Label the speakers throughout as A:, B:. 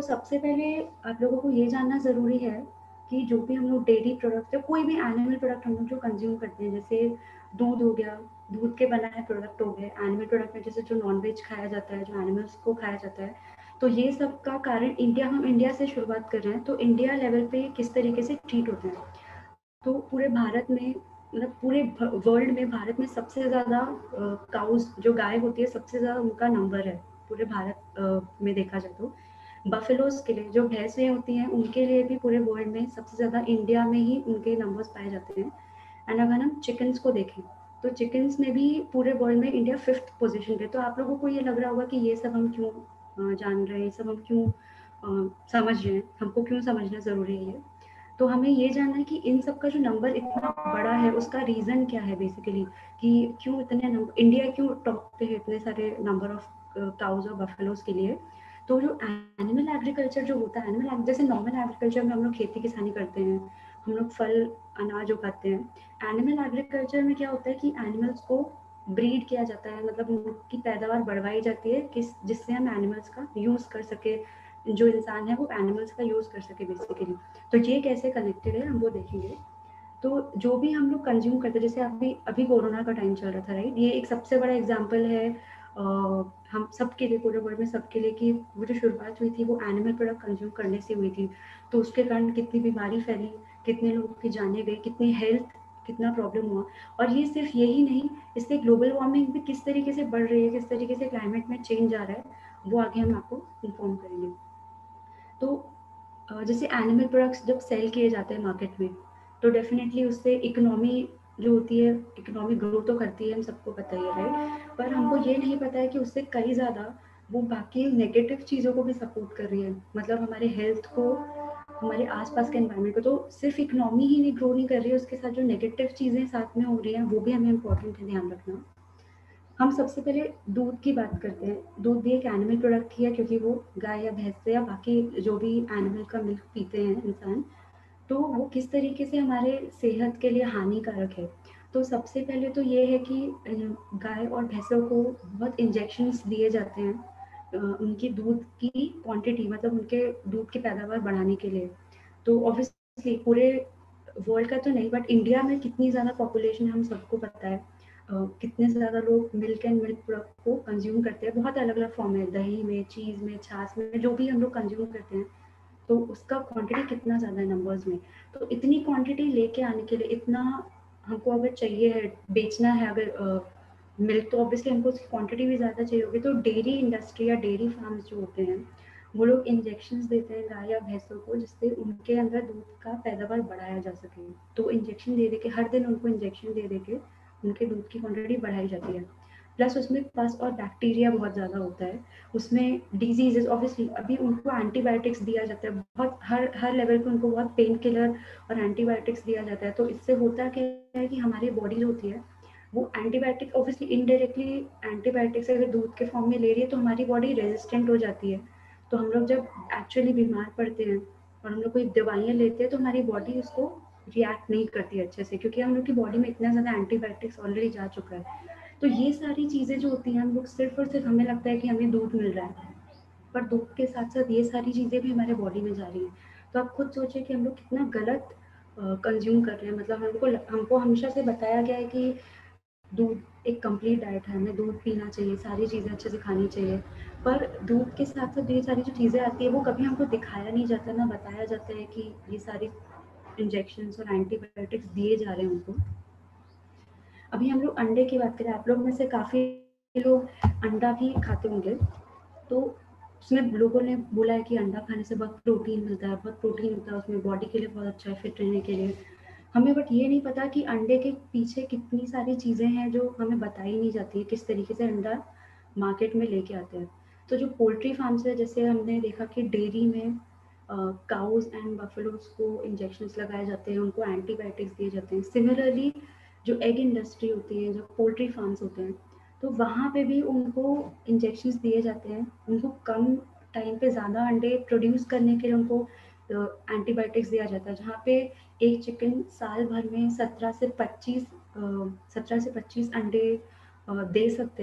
A: सबसे पहले आप लोगों को ये जानना ज़रूरी है कि जो भी हम लोग डेयरी प्रोडक्ट या कोई भी एनिमल प्रोडक्ट हम लोग जो कंज़्यूम करते हैं, जैसे दूध हो गया, दूध के बनाए प्रोडक्ट हो गए, एनिमल प्रोडक्ट में जैसे जो नॉन-वेज खाया जाता है, जो एनिमल्स को खाया जाता है, तो ये सब का कारण हम इंडिया से शुरुआत कर रहे हैं, तो इंडिया लेवल पे किस तरीके से ट्रीट होते हैं। तो पूरे भारत में मतलब पूरे वर्ल्ड में भारत में सबसे ज़्यादा काउज़ जो गाय होती है सबसे ज़्यादा उनका नंबर है पूरे भारत में देखा जाए तो। बफेलोज़ के लिए जो भैंसें होती हैं उनके लिए भी पूरे वर्ल्ड में सबसे ज़्यादा इंडिया में ही उनके नंबर्स पाए जाते हैं। एंड अगर हम चिकन्स को देखें तो चिकन्स में भी पूरे वर्ल्ड में इंडिया 5th पोजीशन पे। तो आप लोगों को ये लग रहा होगा कि ये सब हम क्यों जान रहे हैं, ये सब हम क्यों समझ रहे हैं, हमको क्यों समझना ज़रूरी है ये। तो हमें ये जानना है कि इन सब का जो नंबर इतना बड़ा है उसका रीज़न क्या है बेसिकली, कि क्यों इतने नंबर इंडिया क्यों टॉप पे है इतने सारे नंबर ऑफ काउज़ और बफेलोज़ के लिए। तो जो एनिमल एग्रीकल्चर जो होता है, जैसे नॉर्मल एग्रीकल्चर में हम लोग खेती किसानी करते हैं, हम लोग फल अनाज उगाते हैं। एनिमल एग्रीकल्चर में क्या होता है कि एनिमल्स को ब्रीड किया जाता है, मतलब उनकी पैदावार बढ़वाई जाती है जिससे हम एनिमल्स का यूज़ कर सके, जो इंसान है वो एनिमल्स का यूज़ कर सके बेसिकली। तो ये कैसे कनेक्टेड है हम वो देखेंगे। तो जो भी हम लोग कंज्यूम करते हैं, जैसे अभी अभी कोरोना का टाइम चल रहा था, राइट, ये एक सबसे बड़ा एग्जांपल है हम सबके लिए, पूरे वर्ल्ड में सबके लिए, कि वो जो शुरुआत हुई थी वो एनिमल प्रोडक्ट कंज्यूम करने से हुई थी। तो उसके कारण कितनी बीमारी फैली, कितने लोगों की जानें गई, कितनी हेल्थ कितना प्रॉब्लम हुआ। और ये सिर्फ यही नहीं, इससे ग्लोबल वार्मिंग भी किस तरीके से बढ़ रही है, किस तरीके से क्लाइमेट में चेंज आ रहा है, वो आगे हम आपको इन्फॉर्म करेंगे। तो जैसे एनिमल प्रोडक्ट्स जब सेल किए जाते हैं मार्केट में, तो डेफिनेटली उससे इकोनॉमी जो होती है, इकोनॉमी ग्रो तो करती है, हम सबको पता ही है, राइट। पर हमको ये नहीं पता है कि उससे कई ज़्यादा वो बाकी नेगेटिव चीज़ों को भी सपोर्ट कर रही है, मतलब हमारे हेल्थ को, हमारे आसपास के एनवायरनमेंट को। तो सिर्फ इकोनॉमी ही नहीं ग्रो नहीं कर रही है, उसके साथ जो नेगेटिव चीज़ें साथ में हो रही हैं वो भी हमें इम्पोर्टेंट है ध्यान रखना। हम सबसे पहले दूध की बात करते हैं। दूध भी एक एनिमल प्रोडक्ट ही है, क्योंकि वो गाय या भैंस से या बाकी जो भी एनिमल का मिल्क पीते हैं इंसान, तो वो किस तरीके से हमारे सेहत के लिए हानिकारक है। तो सबसे पहले तो ये है कि गाय और भैंसों को बहुत इंजेक्शंस दिए जाते हैं उनकी दूध की क्वांटिटी, मतलब उनके दूध की पैदावार बढ़ाने के लिए। तो ऑब्वियसली पूरे वर्ल्ड का तो नहीं, बट इंडिया में कितनी ज़्यादा पॉपुलेशन है हम सबको पता है। कितने ज़्यादा लोग मिल्क एंड मिल्क प्रोडक्ट को कंज्यूम करते हैं, बहुत अलग अलग फॉर्म में, दही में, चीज़ में, छाछ में, जो भी हम लोग कंज्यूम करते हैं, तो उसका क्वांटिटी कितना ज़्यादा है नंबर्स में। तो इतनी क्वांटिटी लेके आने के लिए इतना हमको अगर चाहिए है, बेचना है अगर मिल्क, तो ऑब्वियसली हमको उसकी क्वांटिटी भी ज़्यादा चाहिए होगी। तो डेयरी इंडस्ट्री या डेयरी फार्म्स जो होते हैं, वो लोग इंजेक्शंस देते हैं गाय या भैंसों को, जिससे उनके अंदर दूध का पैदावार बढ़ाया जा सके। तो इंजेक्शन दे दे के, हर दिन उनको इंजेक्शन दे दे के उनके दूध की क्वांटिटी बढ़ाई जाती है। प्लस उसमें पस और बैक्टीरिया बहुत ज़्यादा होता है, उसमें डिजीजेस, ऑब्वियसली अभी उनको एंटीबायोटिक्स दिया जाता है, बहुत हर हर लेवल पे उनको बहुत पेन किलर और एंटीबायोटिक्स दिया जाता है। तो इससे होता क्या है कि हमारी बॉडी जो होती है वो एंटीबायोटिक, ऑब्वियसली इनडायरेक्टली एंटीबायोटिक्स अगर दूध के फॉर्म में ले रही है तो हमारी बॉडी रेजिस्टेंट हो जाती है। तो हम लोग जब एक्चुअली बीमार पड़ते हैं और हम लोग कोई दवाइयाँ लेते हैं, तो हमारी बॉडी उसको रिएक्ट नहीं करती अच्छे से, क्योंकि हम लोग की बॉडी में इतना ज़्यादा एंटीबायोटिक्स ऑलरेडी जा चुका है। तो ये सारी चीज़ें जो होती हैं, हम लोग सिर्फ़ और सिर्फ़, हमें लगता है कि हमें दूध मिल रहा है, पर दूध के साथ-साथ ये सारी चीज़ें भी हमारे बॉडी में जा रही हैं। तो आप खुद सोचिए कि हम लोग कितना गलत कंज़्यूम कर रहे हैं। मतलब हमको हमेशा से बताया गया है कि दूध एक कंप्लीट डाइट है, हमें दूध पीना चाहिए, सारी चीज़ें अच्छे से खानी चाहिए। पर दूध के साथ-साथ ये सारी जो चीज़ें आती हैं, वो कभी हमको दिखाया नहीं जाता, ना बताया जाता है कि ये सारी इंजेक्शंस और एंटीबायोटिक्स दिए जा रहे हैं उनको। अभी हम लोग अंडे की बात करें, आप लोग में से काफ़ी लोग अंडा भी खाते होंगे। तो उसमें लोगों ने बोला है कि अंडा खाने से बहुत प्रोटीन मिलता है, बहुत प्रोटीन होता है उसमें, बॉडी के लिए बहुत अच्छा है, फिट रहने के लिए। हमें बट ये नहीं पता कि अंडे के पीछे कितनी सारी चीज़ें हैं जो हमें बताई नहीं जाती है, किस तरीके से अंडा मार्केट में लेके आते हैं। तो जो पोल्ट्री फार्म्स है, जैसे हमने देखा कि डेयरी में काउज़ एंड बफेलोज़ को इंजेक्शंस लगाए जाते हैं, उनको एंटीबायोटिक्स दिए जाते हैं। सिमिलरली जो एग इंडस्ट्री होती है, जो पोल्ट्री फार्म्स होते हैं, तो वहाँ पे भी उनको इंजेक्शंस दिए जाते हैं। उनको कम टाइम पे ज़्यादा अंडे प्रोड्यूस करने के लिए उनको एंटीबायोटिक्स दिया जाता है, जहाँ पे एक चिकन साल भर में 17 से 25 अंडे दे सकते हैं।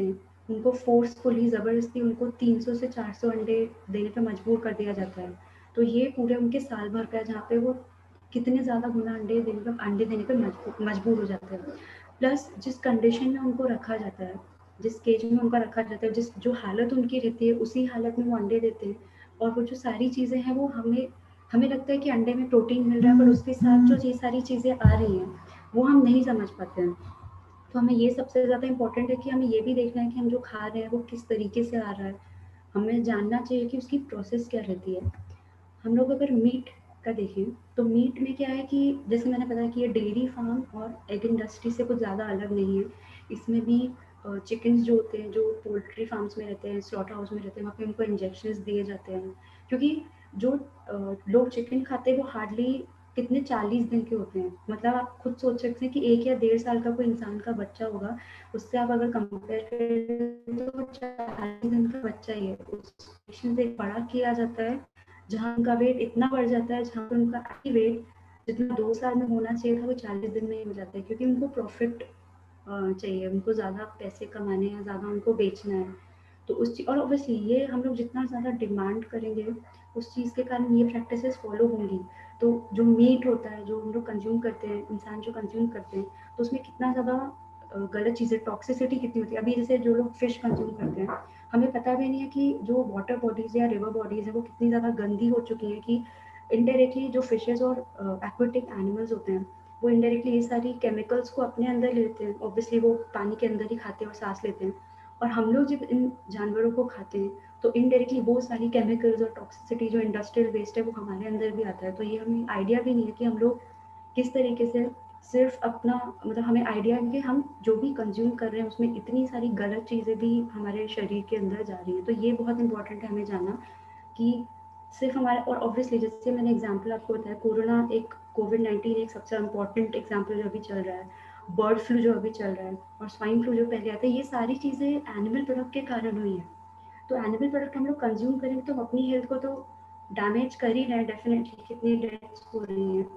A: उनको फ़ोर्सफुली ज़बरदस्ती उनको 300 से 400 अंडे देने पे मजबूर कर दिया जाता है। तो ये पूरे उनके साल भर का है जहाँ पे वो कितने ज़्यादा गुना अंडे देने पे मजबूर हो जाते हैं। प्लस जिस कंडीशन में उनको रखा जाता है, जिस केज में उनका रखा जाता है, जिस जो हालत उनकी रहती है, उसी हालत में वो अंडे देते हैं। और वो जो सारी चीज़ें हैं वो हमें हमें लगता है कि अंडे में प्रोटीन मिल रहा है, पर उसके साथ जो ये सारी चीज़ें आ रही हैं, वो हम नहीं समझ पाते हैं। तो हमें ये सबसे ज़्यादा इम्पोर्टेंट है कि हमें ये भी देखना है कि हम जो खा रहे हैं वो किस तरीके से आ रहा है। हमें जानना चाहिए कि उसकी प्रोसेस क्या रहती है। हम लोग अगर मीट का देखें तो मीट में क्या है कि जैसे मैंने बताया कि ये डेयरी फार्म और एग इंडस्ट्री से कुछ ज़्यादा अलग नहीं है। इसमें भी चिकन्स जो होते हैं, जो पोल्ट्री फार्म्स में रहते हैं, स्लॉटर हाउस में रहते हैं, वहाँ पे उनको इंजेक्शंस दिए जाते हैं। क्योंकि जो लोग चिकन खाते हैं वो हार्डली कितने 40 दिन के होते हैं। मतलब आप खुद सोच सकते हैं कि 1 या 1.5 साल का कोई इंसान का बच्चा होगा, उससे आप अगर कंपेयर करें तो वो 40 दिन का बच्चा ही है। उस इंजेक्शन से बड़ा किया जाता है, जहाँ उनका वेट इतना बढ़ जाता है, जहाँ पे उनका एक्चुअली वेट जितना 2 साल में होना चाहिए था, वो 40 दिन में ही हो जाता है, क्योंकि उनको प्रॉफ़िट चाहिए, उनको ज़्यादा पैसे कमाने हैं, ज़्यादा उनको बेचना है। तो उस ची और ऑब्वियसली ये हम लोग जितना ज़्यादा डिमांड करेंगे, उस चीज़ के कारण ये प्रैक्टिसेस फ़ॉलो होंगी। तो जो मीट होता है, जो हम लोग कंज़्यूम करते हैं, इंसान जो कंज़्यूम करते हैं, तो उसमें कितना ज़्यादा गलत चीज़ें, टॉक्सिसिटी कितनी होती है। अभी जैसे जो लोग फ़िश कंज़्यूम करते हैं, हमें पता भी नहीं है कि जो वाटर बॉडीज़ या रिवर बॉडीज़ हैं, वो कितनी ज़्यादा गंदी हो चुकी हैं कि इनडायरेक्टली जो फिशेज़ और एक्वाटिक एनिमल्स होते हैं, वो इनडायरेक्टली ये सारी केमिकल्स को अपने अंदर लेते हैं। ऑब्वियसली वो पानी के अंदर ही खाते हैं और सांस लेते हैं। और हम लोग जब इन जानवरों को खाते हैं तो इनडायरेक्टली वो सारी केमिकल्स और टॉक्सिसिटी जो इंडस्ट्रियल वेस्ट है वो हमारे अंदर भी आता है। तो ये हमें आइडिया भी नहीं है कि हम लोग किस तरीके से सिर्फ अपना, मतलब हमें आइडिया है कि हम जो भी कंज्यूम कर रहे हैं उसमें इतनी सारी गलत चीज़ें भी हमारे शरीर के अंदर जा रही हैं। तो ये बहुत इंपॉर्टेंट है हमें जानना कि सिर्फ हमारे, और ऑब्वियसली जैसे मैंने एग्जांपल आपको बताया, कोरोना एक कोविड-19 एक सबसे इम्पोर्टेंट एग्जांपल जो अभी चल रहा है, बर्ड फ्लू जो अभी चल रहा है और स्वाइन फ्लू जो पहले आया था, ये सारी चीज़ें एनिमल प्रोडक्ट के कारण हुई हैं। तो एनिमल प्रोडक्ट हम लोग कंज्यूम करेंगे तो हम अपनी हेल्थ को तो डैमेज कर ही रहे हैं डेफिनेटली, कितनी डेथ्स हो रही हैं।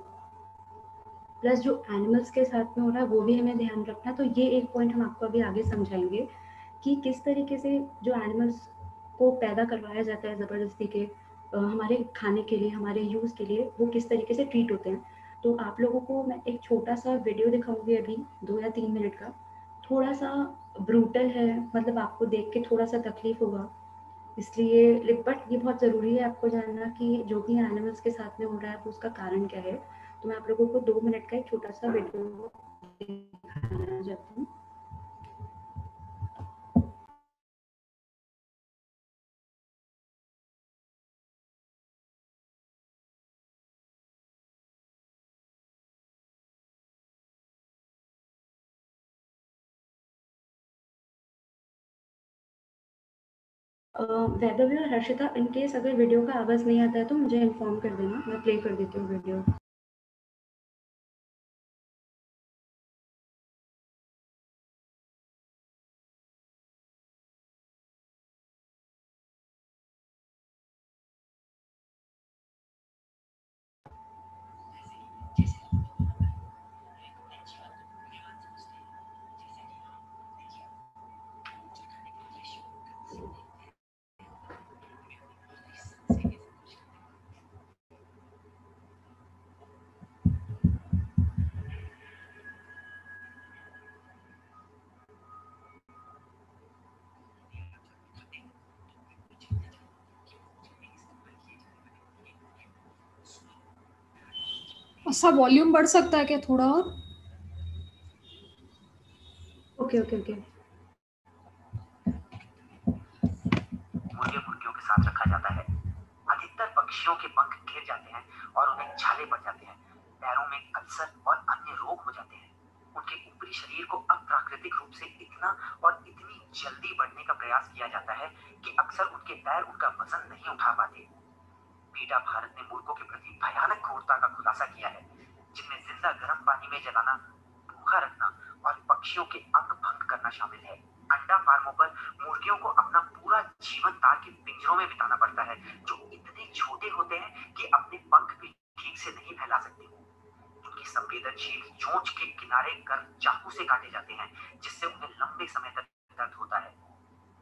A: प्लस जो एनिमल्स के साथ में हो रहा है वो भी हमें ध्यान रखना है। तो ये एक पॉइंट हम आपको अभी आगे समझाएँगे कि किस तरीके से जो एनिमल्स को पैदा करवाया जाता है ज़बरदस्ती के हमारे खाने के लिए, हमारे यूज़ के लिए, वो किस तरीके से ट्रीट होते हैं। तो आप लोगों को मैं एक छोटा-सा वीडियो दिखाऊँगी अभी, 2 या 3 मिनट का। थोड़ा-सा ब्रूटल है, मतलब आपको देख के थोड़ा-सा तकलीफ़ होगा। इसलिए बट ये बहुत ज़रूरी है आपको जानना कि जो भी एनिमल्स के साथ में हो रहा है वो उसका कारण क्या है। तो मैं आप लोगों को 2 मिनट का एक छोटा-सा वीडियो दिखाना चाहती हूँ। वैभवी और हर्षिता, इन केस अगर वीडियो का आवाज़ नहीं आता है तो मुझे इन्फॉर्म कर देना, मैं प्ले कर देती हूँ वीडियो।
B: अच्छा, वॉल्यूम बढ़ सकता है क्या थोड़ा और?
A: Okay, okay, okay.
C: मुर्गे मुर्गियों के साथ रखा जाता है। अधिकतर पक्षियों के पंख गिर जाते हैं और उन्हें छाले पड़ जाते हैं। पैरों में अल्सर और अन्य रोग हो जाते हैं। उनके ऊपरी शरीर को अप्राकृतिक रूप से इतना और इतनी जल्दी बढ़ने का प्रयास किया जाता है कि अक्सर उनके पैर उनका वजन नहीं उठा पाते। पीटा भारत ने मुर्गों के प्रति भयानक क्रूरता का खुलासा किया है, जिनमें जिंदा गर्म पानी में जलाना, भूखा रखना और पक्षियों के अंग भंग करना शामिल है। अंडा फार्मों पर मुर्गियों को अपना पूरा जीवन तार के पिंजरों में बिताना पड़ता है, जो इतने छोटे होते हैं कि अपने पंख भी ठीक से नहीं फैला सकते। उनकी संवेदनशील चोंच के किनारे कर चाकू से काटे जाते हैं, जिससे उन्हें लंबे समय तक दर्द होता है।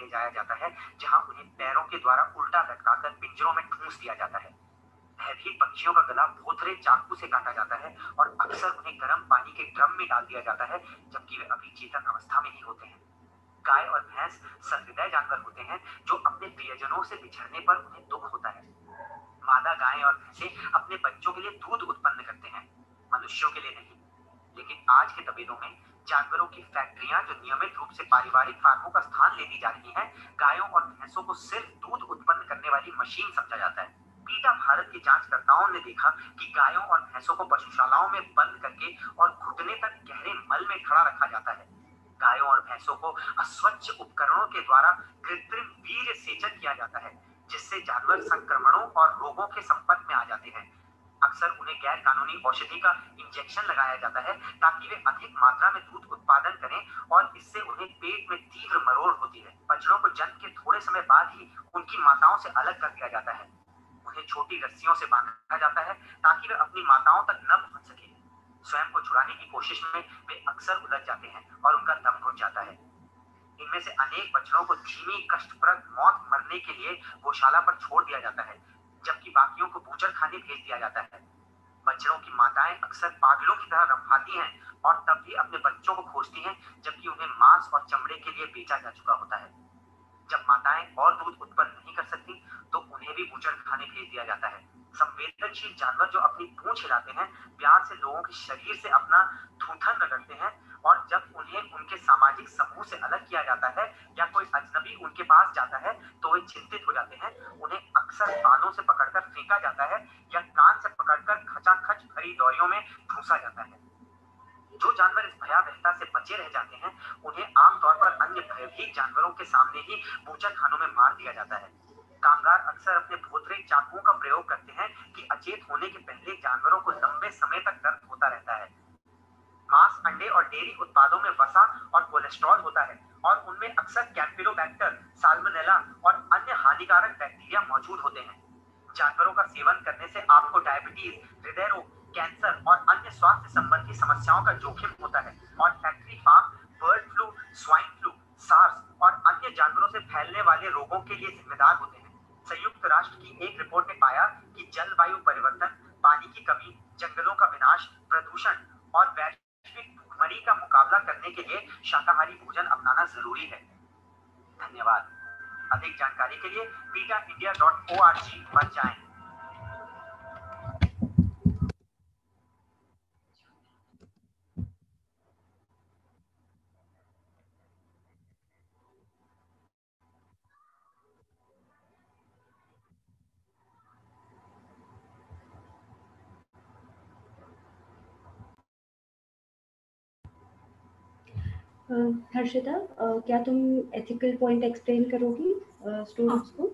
C: ले जाया जाता है, जहां उन्हें पैरों के द्वारा उल्टा लटकाकर पिंजरों में ठूंस दिया जाता है। भयभीत पक्षियों का गला भोथरे चाकू से काटा जाता है और अक्सर उन्हें गर्म पानी के ड्रम में डाल दिया जाता है, जबकि वे अभी चेतन अवस्था में ही होते हैं। गाय और भैंस सहृदय जानवर होते हैं जो अपने प्रियजनों से बिछड़ने पर उन्हें दुख होता है। मादा गायें और भैंसें अपने बच्चों के लिए दूध उत्पन्न करते हैं, मनुष्यों के लिए नहीं। लेकिन आज के तबेलों में जानवरों की फैक्ट्रियां जो नियमित रूप से पारिवारिक फार्मों का स्थान लेती जा रही हैं, गायों और भैंसों को सिर्फ दूध उत्पन्न करने वाली मशीन समझा जाता है। पीटा भारत के जांचकर्ताओं ने देखा कि गायों और भैंसों को पशुशालाओं में बंद करके और घुटने तक गहरे मल में खड़ा रखा जाता है। गायों और भैंसों को अस्वच्छ उपकरणों के द्वारा कृत्रिम वीर्य सेचन किया जाता है, जिससे जानवर संक्रमणों और रोगों के संपर्क में आ जाते हैं। अक्सर उन्हें गैर कानूनी औषधि का इंजेक्शन लगाया जाता है ताकि वे अधिक मात्रा में दूध उत्पादन करें और इससे उन्हें पेट में तीव्र मरोड़ होती है। बछड़ों को जन्म के थोड़े समय बाद ही उनकी माताओं से अलग कर दिया जाता है। उन्हें छोटी रस्सियों से बांधा जाता है ताकि वे अपनी माताओं तक न पहुंच सके। स्वयं को छुड़ाने की कोशिश में वे अक्सर उलझ जाते हैं और उनका दम घुट जाता है। इनमें से अनेक बछड़ों को धीमी कष्टप्रद मौत मरने के लिए गौशाला पर छोड़ दिया जाता है, जबकि बाकियों को बूचड़ खाने भेज दिया जाता है। बछड़ों की माताएं अक्सर पागलों की तरह रफाती हैं और तब भी अपने बच्चों को खोजती हैं, जबकि उन्हें मांस और चमड़े के लिए बेचा जा चुका होता है। जब माताएं और दूध उत्पन्न नहीं कर सकती तो उन्हें भी बूचड़ खाने भेज दिया जाता है। संवेदनशील जानवर जो अपनी पूंछ हिलाते हैं, प्यार से लोगों के शरीर से अपना थूथन रगड़ते हैं, और जब उन्हें उनके सामाजिक समूह से अलग किया जाता है या कोई अजनबी उनके पास जाता है तो वे चिंतित हो जाते हैं। उन्हें अक्सर बालों से पकड़कर फेंका जाता है या कान से पकड़कर खचाखच भरी दौरियों में ठूंसा जाता है। जो जानवर इस भयावहता से बचे रह जाते हैं, उन्हें आमतौर पर अन्य भयभीत जानवरों के सामने ही बूचड़खानों में मार दिया जाता है। कामगार अक्सर अपने भोथरे चाकुओं का प्रयोग करते हैं कि अचेत होने के पहले जानवरों को लंबे समय तक दर्द होता रहता है। मांस, अंडे और डेयरी उत्पादों में वसा और कोलेस्ट्रॉल होता है और उनमें अक्सर कैम्पिलोबैक्टर, साल्मोनेला और अन्य हानिकारक बैक्टीरिया मौजूद होते हैं। जानवरों का सेवन करने से आपको डायबिटीज, हृदय रोग, कैंसर और अन्य स्वास्थ्य संबंधी समस्याओं का जोखिम होता है और factory farm bird flu, swine flu, SARS और अन्य जानवरों से फैलने वाले रोगों के लिए जिम्मेदार होते हैं। संयुक्त राष्ट्र की एक रिपोर्ट ने पाया कि जलवायु परिवर्तन, पानी की कमी, जंगलों का विनाश, प्रदूषण और वैश्विक भूखमरी का मुकाबला करने के लिए शाकाहारी भोजन अपनाना जरूरी है। धन्यवाद। अधिक जानकारी के लिए PETAindia.org पर जाएं।
A: हर्षिता, क्या तुम एथिकल पॉइंट एक्सप्लेन करोगी स्टूडेंट्स को?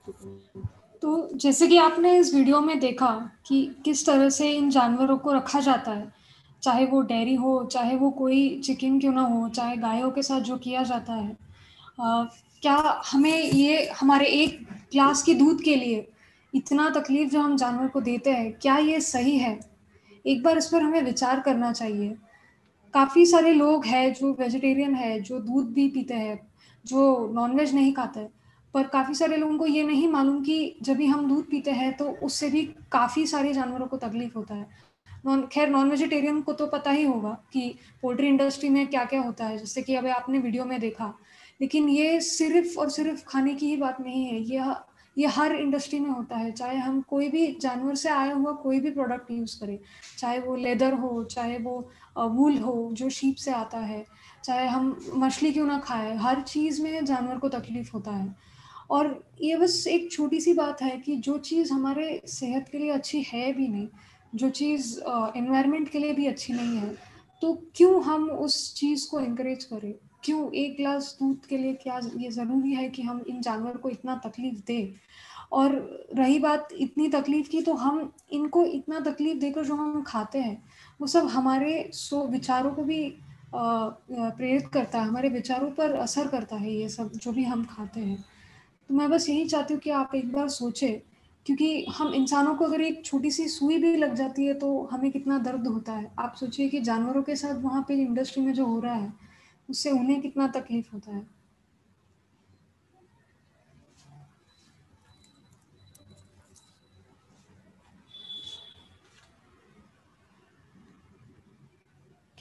B: तो जैसे कि आपने इस वीडियो में देखा कि किस तरह से इन जानवरों को रखा जाता है, चाहे वो डेयरी हो, चाहे वो कोई चिकन क्यों ना हो, चाहे गायों के साथ जो किया जाता है, क्या हमें ये हमारे एक ग्लास की दूध के लिए इतना तकलीफ जो हम जानवर को देते हैं, क्या ये सही है? एक बार इस पर हमें विचार करना चाहिए। काफ़ी सारे लोग हैं जो वेजिटेरियन है, जो दूध भी पीते हैं, जो नॉनवेज नहीं खाते हैं, पर काफ़ी सारे लोगों को ये नहीं मालूम कि जब भी हम दूध पीते हैं तो उससे भी काफ़ी सारे जानवरों को तकलीफ होता है। खैर नॉन वेजिटेरियन को तो पता ही होगा कि पोल्ट्री इंडस्ट्री में क्या क्या होता है, जैसे कि अभी आपने वीडियो में देखा। लेकिन ये सिर्फ और सिर्फ खाने की ही बात नहीं है, ये हर इंडस्ट्री में होता है। चाहे हम कोई भी जानवर से आया हुआ कोई भी प्रोडक्ट यूज़ करें, चाहे वो लेदर हो, चाहे वो वूल हो जो शीप से आता है, चाहे हम मछली क्यों ना खाएं, हर चीज़ में जानवर को तकलीफ होता है। और ये बस एक छोटी सी बात है कि जो चीज़ हमारे सेहत के लिए अच्छी है भी नहीं, जो चीज़ एनवायरनमेंट के लिए भी अच्छी नहीं है, तो क्यों हम उस चीज़ को इनकरेज करें? क्यों एक ग्लास दूध के लिए क्या ये ज़रूरी है कि हम इन जानवर को इतना तकलीफ दें? और रही बात इतनी तकलीफ की, तो हम इनको इतना तकलीफ देकर जो हम खाते हैं वो सब हमारे विचारों को भी प्रेरित करता है, हमारे विचारों पर असर करता है ये सब जो भी हम खाते हैं। तो मैं बस यही चाहती हूँ कि आप एक बार सोचें, क्योंकि हम इंसानों को अगर एक छोटी सी सुई भी लग जाती है तो हमें कितना दर्द होता है। आप सोचिए कि जानवरों के साथ वहाँ पे इंडस्ट्री में जो हो रहा है उससे उन्हें कितना तकलीफ होता है।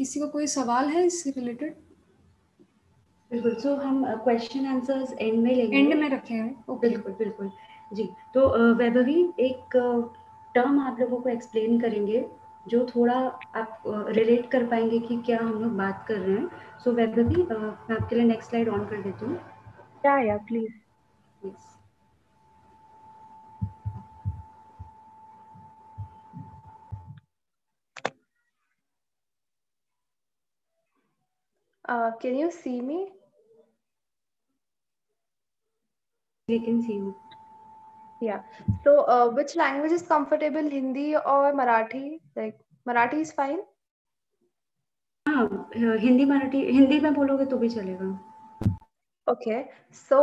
B: किसी को कोई सवाल है इससे रिलेटेड?
A: बिल्कुल, सो हम क्वेश्चन आंसर्स एंड में लेंगे।
B: एंड में रखे हैं, ओके।
A: बिल्कुल बिल्कुल जी। तो वैभवी एक टर्म आप लोगों को एक्सप्लेन करेंगे जो थोड़ा आप रिलेट कर पाएंगे कि क्या हम लोग बात कर रहे हैं। सो वैभवी, मैं आपके लिए नेक्स्ट स्लाइड ऑन कर देती हूँ।
D: Yeah please.
A: Yes.
D: Can you see me?
A: We can see you.
D: Yeah. So, which language is comfortable, Hindi or Marathi? Like, Marathi is fine?
A: हाँ, हिंदी मराठी, हिंदी में बोलोगे तो भी चलेगा।
D: Okay. So,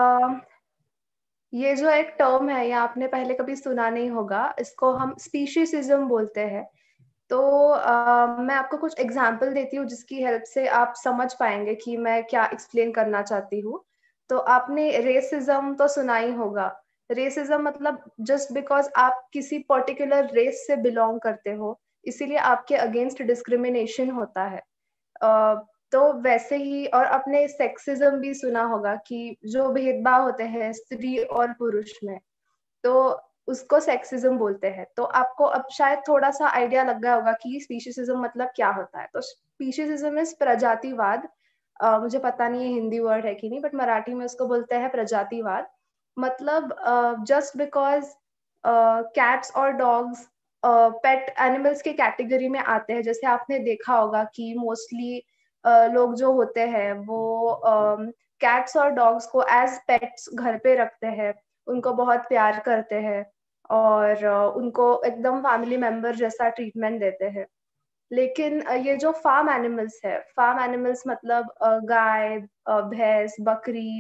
D: ये जो एक टर्म है, ये आपने पहले कभी सुना नहीं होगा, इसको हम स्पीशीसिज्म बोलते हैं। तो मैं आपको कुछ एग्जाम्पल देती हूँ जिसकी हेल्प से आप समझ पाएंगे कि मैं क्या एक्सप्लेन करना चाहती हूँ। तो आपने रेसिज्म तो सुना ही होगा। रेसिज्म मतलब जस्ट बिकॉज आप किसी पर्टिकुलर रेस से बिलोंग करते हो, इसीलिए आपके अगेंस्ट डिस्क्रिमिनेशन होता है। तो वैसे ही, और आपने सेक्सिज्म भी सुना होगा कि जो भेदभाव होते हैं स्त्री और पुरुष में, तो उसको सेक्सिज्म बोलते हैं। तो आपको अब शायद थोड़ा सा आइडिया लग गया होगा कि स्पीशीसिज्म मतलब क्या होता है। तो स्पीशीसिज्म इज प्रजातिवाद। मुझे पता नहीं है हिंदी वर्ड है कि नहीं, बट मराठी में उसको बोलते हैं प्रजातिवाद। मतलब जस्ट बिकॉज कैट्स और डॉग्स पेट एनिमल्स के कैटेगरी में आते हैं। जैसे आपने देखा होगा कि मोस्टली लोग जो होते हैं वो कैट्स और डॉग्स को एज पेट्स घर पे रखते हैं, उनको बहुत प्यार करते हैं और उनको एकदम फैमिली मेंबर जैसा ट्रीटमेंट देते हैं। लेकिन ये जो फार्म एनिमल्स है, फार्म एनिमल्स मतलब गाय, भैंस, बकरी,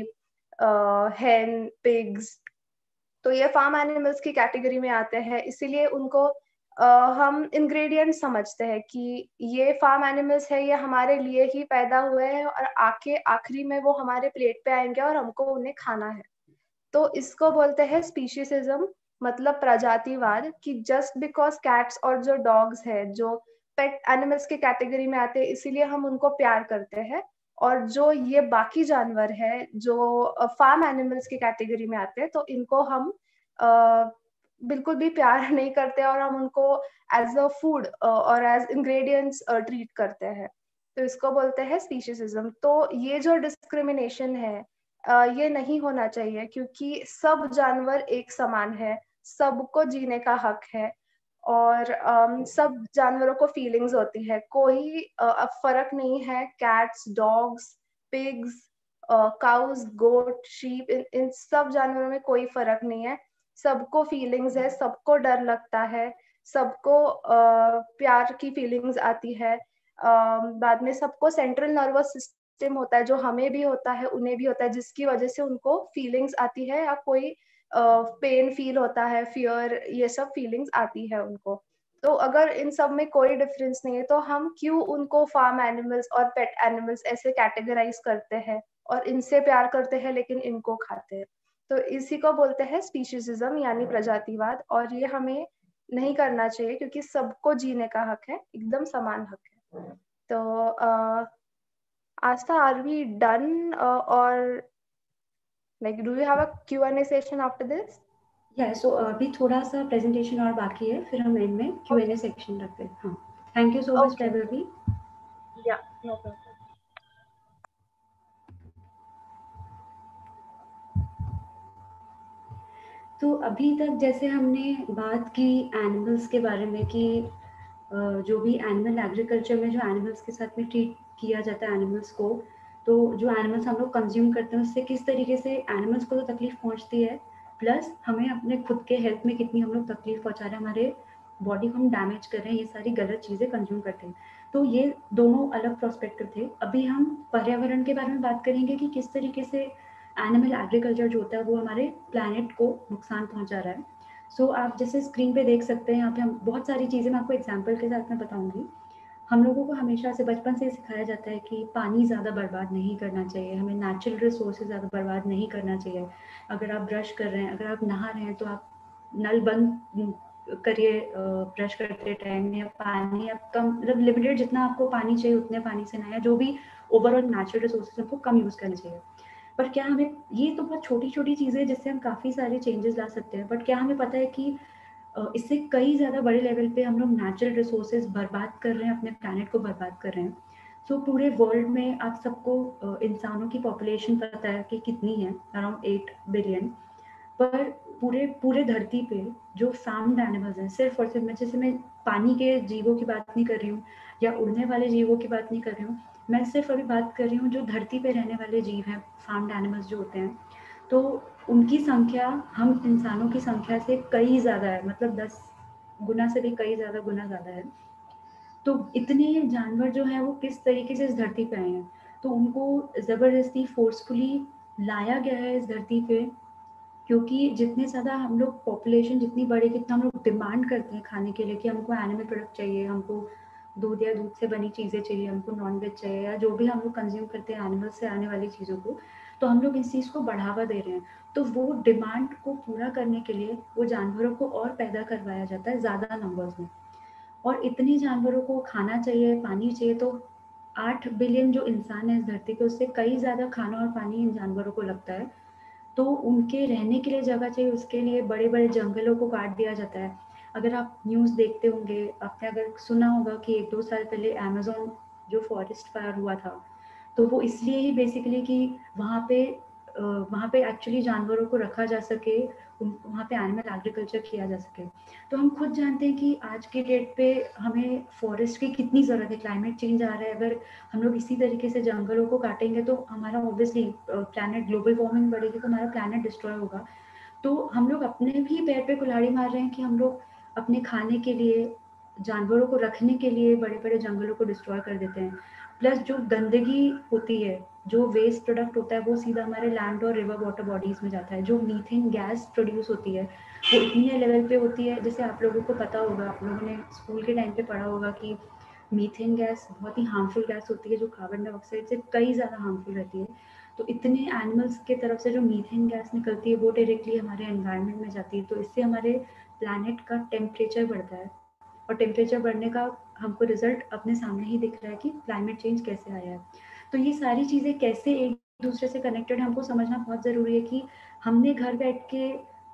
D: हेन, पिग्स, तो ये फार्म एनिमल्स की कैटेगरी में आते हैं। इसीलिए उनको हम इंग्रेडिएंट समझते हैं कि ये फार्म एनिमल्स है, ये हमारे लिए ही पैदा हुए हैं और आके आखिरी में वो हमारे प्लेट पे आएंगे और हमको उन्हें खाना है। तो इसको बोलते हैं स्पीशीसिज्म, मतलब प्रजातिवाद, कि जस्ट बिकॉज कैट्स और जो डॉग्स है जो पेट एनिमल्स के कैटेगरी में आते हैं, इसीलिए हम उनको प्यार करते हैं। और जो ये बाकी जानवर है जो फार्म एनिमल्स की कैटेगरी में आते हैं, तो इनको हम बिल्कुल भी प्यार नहीं करते और हम उनको एज अ फूड और एज इंग्रेडिएंट्स ट्रीट करते हैं। तो इसको बोलते हैं स्पीशीसिज्म। तो ये जो डिस्क्रिमिनेशन है ये नहीं होना चाहिए, क्योंकि सब जानवर एक समान है, सबको जीने का हक है और सब जानवरों को फीलिंग्स होती है। कोई फर्क नहीं है, cats, dogs, pigs, cows, goat, sheep, इन सब जानवरों में कोई फर्क नहीं है। सबको फीलिंग्स है, सबको डर लगता है, सबको प्यार की फीलिंग्स आती है। बाद में सबको सेंट्रल नर्वस सिस्टम होता है, जो हमें भी होता है उन्हें भी होता है, जिसकी वजह से उनको फीलिंग्स आती है या कोई पेन फील होता है, फियर, ये सब फीलिंग्स आती है उनको। तो अगर इन सब में कोई डिफरेंस नहीं है तो हम क्यों उनको फार्म एनिमल्स और पेट एनिमल्स ऐसे कैटेगराइज करते हैं और इनसे प्यार करते हैं लेकिन इनको खाते हैं। तो इसी को बोलते हैं स्पीशीसिज्म यानी प्रजातिवाद, और ये हमें नहीं करना चाहिए क्योंकि सबको जीने का हक है, एकदम समान हक है। तो Asta, are we done or like do you have a Q&A session after this?
A: Yeah, so अभी थोड़ा सा प्रेजेंटेशन और बाकी है, फिर हम एंड में Q&A सेक्शन रखते हैं। हाँ, thank you so much Vaibhavi.
D: Yeah, no problem.
A: तो अभी तक जैसे हमने बात की एनिमल्स के बारे में कि जो भी एनिमल एग्रीकल्चर में जो एनिमल्स के साथ में ट्रीट किया जाता है एनिमल्स को, तो जो एनिमल्स हम लोग कंज्यूम करते हैं उससे किस तरीके से एनिमल्स को तो तकलीफ पहुंचती है, प्लस हमें अपने खुद के हेल्थ में कितनी हम लोग तकलीफ पहुंचा रहे हैं, हमारे बॉडी को हम डैमेज कर रहे हैं, ये सारी गलत चीज़ें कंज्यूम करते हैं। तो ये दोनों अलग प्रोस्पेक्टिव थे। अभी हम पर्यावरण के बारे में बात करेंगे कि किस तरीके से एनिमल एग्रीकल्चर जो होता है वो हमारे प्लैनेट को नुकसान पहुंचा रहा है। सो आप जैसे स्क्रीन पे देख सकते हैं, यहाँ पे हम बहुत सारी चीज़ें मैं आपको एग्जांपल के साथ में बताऊंगी। हम लोगों को हमेशा से बचपन से सिखाया जाता है कि पानी ज़्यादा बर्बाद नहीं करना चाहिए, हमें नेचुरल रिसोर्सेज ज़्यादा बर्बाद नहीं करना चाहिए। अगर आप ब्रश कर रहे हैं, अगर आप नहा रहे हैं तो आप नल बंद करिए ब्रश करते टाइम, या पानी आप कम, मतलब लिमिटेड जितना आपको पानी चाहिए उतने पानी से नहाया, जो भी ओवरऑल नेचुरल रिसोर्सेज हमको कम यूज़ करने चाहिए। पर क्या हमें, ये तो बहुत छोटी-छोटी चीज़ें हैं जिससे हम काफ़ी सारे चेंजेस ला सकते हैं, बट क्या हमें पता है कि इससे कई ज़्यादा बड़े लेवल पे हम लोग नेचुरल रिसोर्सेज बर्बाद कर रहे हैं, अपने प्लैनेट को बर्बाद कर रहे हैं। सो पूरे वर्ल्ड में आप सबको इंसानों की पॉपुलेशन पता है कि कितनी है, अराउंड 8 बिलियन। पर पूरे पूरे धरती पे जो फार्म्ड एनिमल्स हैं, सिर्फ और सिर्फ, जैसे मैं पानी के जीवों की बात नहीं कर रही हूँ या उड़ने वाले जीवों की बात नहीं कर रही हूँ, मैं सिर्फ अभी बात कर रही हूँ जो धरती पे रहने वाले जीव हैं, फार्म्ड एनिमल्स जो होते हैं। तो उनकी संख्या हम इंसानों की संख्या से कई ज़्यादा है, मतलब 10 गुना से भी कई ज़्यादा गुना ज़्यादा है। तो इतने जानवर जो हैं वो किस तरीके से इस धरती पे आए हैं, तो उनको ज़बरदस्ती फोर्सफुली लाया गया है इस धरती पे, क्योंकि जितने ज़्यादा हम लोग पॉपुलेशन जितनी बढ़ेगी, इतना हम लोग डिमांड करते हैं खाने के लिए कि हमको एनिमल प्रोडक्ट चाहिए, हमको दूध या दूध से बनी चीज़ें चाहिए, हमको नॉन-वेज चाहिए, या जो भी हम लोग कंज़्यूम करते हैं एनिमल से आने वाली चीज़ों को, तो हम लोग इस चीज़ को बढ़ावा दे रहे हैं। तो वो डिमांड को पूरा करने के लिए वो जानवरों को और पैदा करवाया जाता है ज़्यादा नंबर्स में। और इतने जानवरों को खाना चाहिए, पानी चाहिए, तो 8 बिलियन जो इंसान है इस धरती पे, उससे कई ज़्यादा खाना और पानी इन जानवरों को लगता है। तो उनके रहने के लिए जगह चाहिए, उसके लिए बड़े-बड़े जंगलों को काट दिया जाता है। अगर आप न्यूज़ देखते होंगे, आपने अगर सुना होगा कि 1-2 साल पहले अमेज़न जो फॉरेस्ट फायर हुआ था, तो वो इसलिए ही बेसिकली कि वहाँ पे एक्चुअली जानवरों को रखा जा सके, वहाँ पे एनिमल एग्रीकल्चर किया जा सके। तो हम खुद जानते हैं कि आज के डेट पे हमें फॉरेस्ट की कितनी ज़रूरत है, क्लाइमेट चेंज आ रहा है, अगर हम लोग इसी तरीके से जंगलों को काटेंगे तो हमारा ऑब्वियसली प्लैनेट, ग्लोबल वार्मिंग बढ़ेगी तो हमारा प्लैनेट डिस्ट्रॉय होगा। तो हम लोग अपने भी पैर पे कुल्हाड़ी मार रहे हैं कि हम लोग अपने खाने के लिए, जानवरों को रखने के लिए बड़े-बड़े जंगलों को डिस्ट्रॉय कर देते हैं। प्लस जो गंदगी होती है, जो वेस्ट प्रोडक्ट होता है, वो सीधा हमारे लैंड और रिवर वाटर बॉडीज़ में जाता है। जो मीथेन गैस प्रोड्यूस होती है, वो इतने लेवल पे होती है, जैसे आप लोगों को पता होगा, आप लोगों ने स्कूल के टाइम पे पढ़ा होगा कि मीथेन गैस बहुत ही हार्मफुल गैस होती है, जो कार्बन डाइऑक्साइड से कई ज़्यादा हार्मफुल रहती है। तो इतने एनिमल्स की तरफ से जो मीथेन गैस निकलती है, वो डायरेक्टली हमारे एनवायरनमेंट में जाती है। तो इससे हमारे प्लैनेट का टेम्परेचर बढ़ता है, और टेम्परेचर बढ़ने का हमको रिजल्ट अपने सामने ही दिख रहा है कि क्लाइमेट चेंज कैसे आया है। तो ये सारी चीज़ें कैसे एक दूसरे से कनेक्टेड है, हमको समझना बहुत ज़रूरी है कि हमने घर बैठ के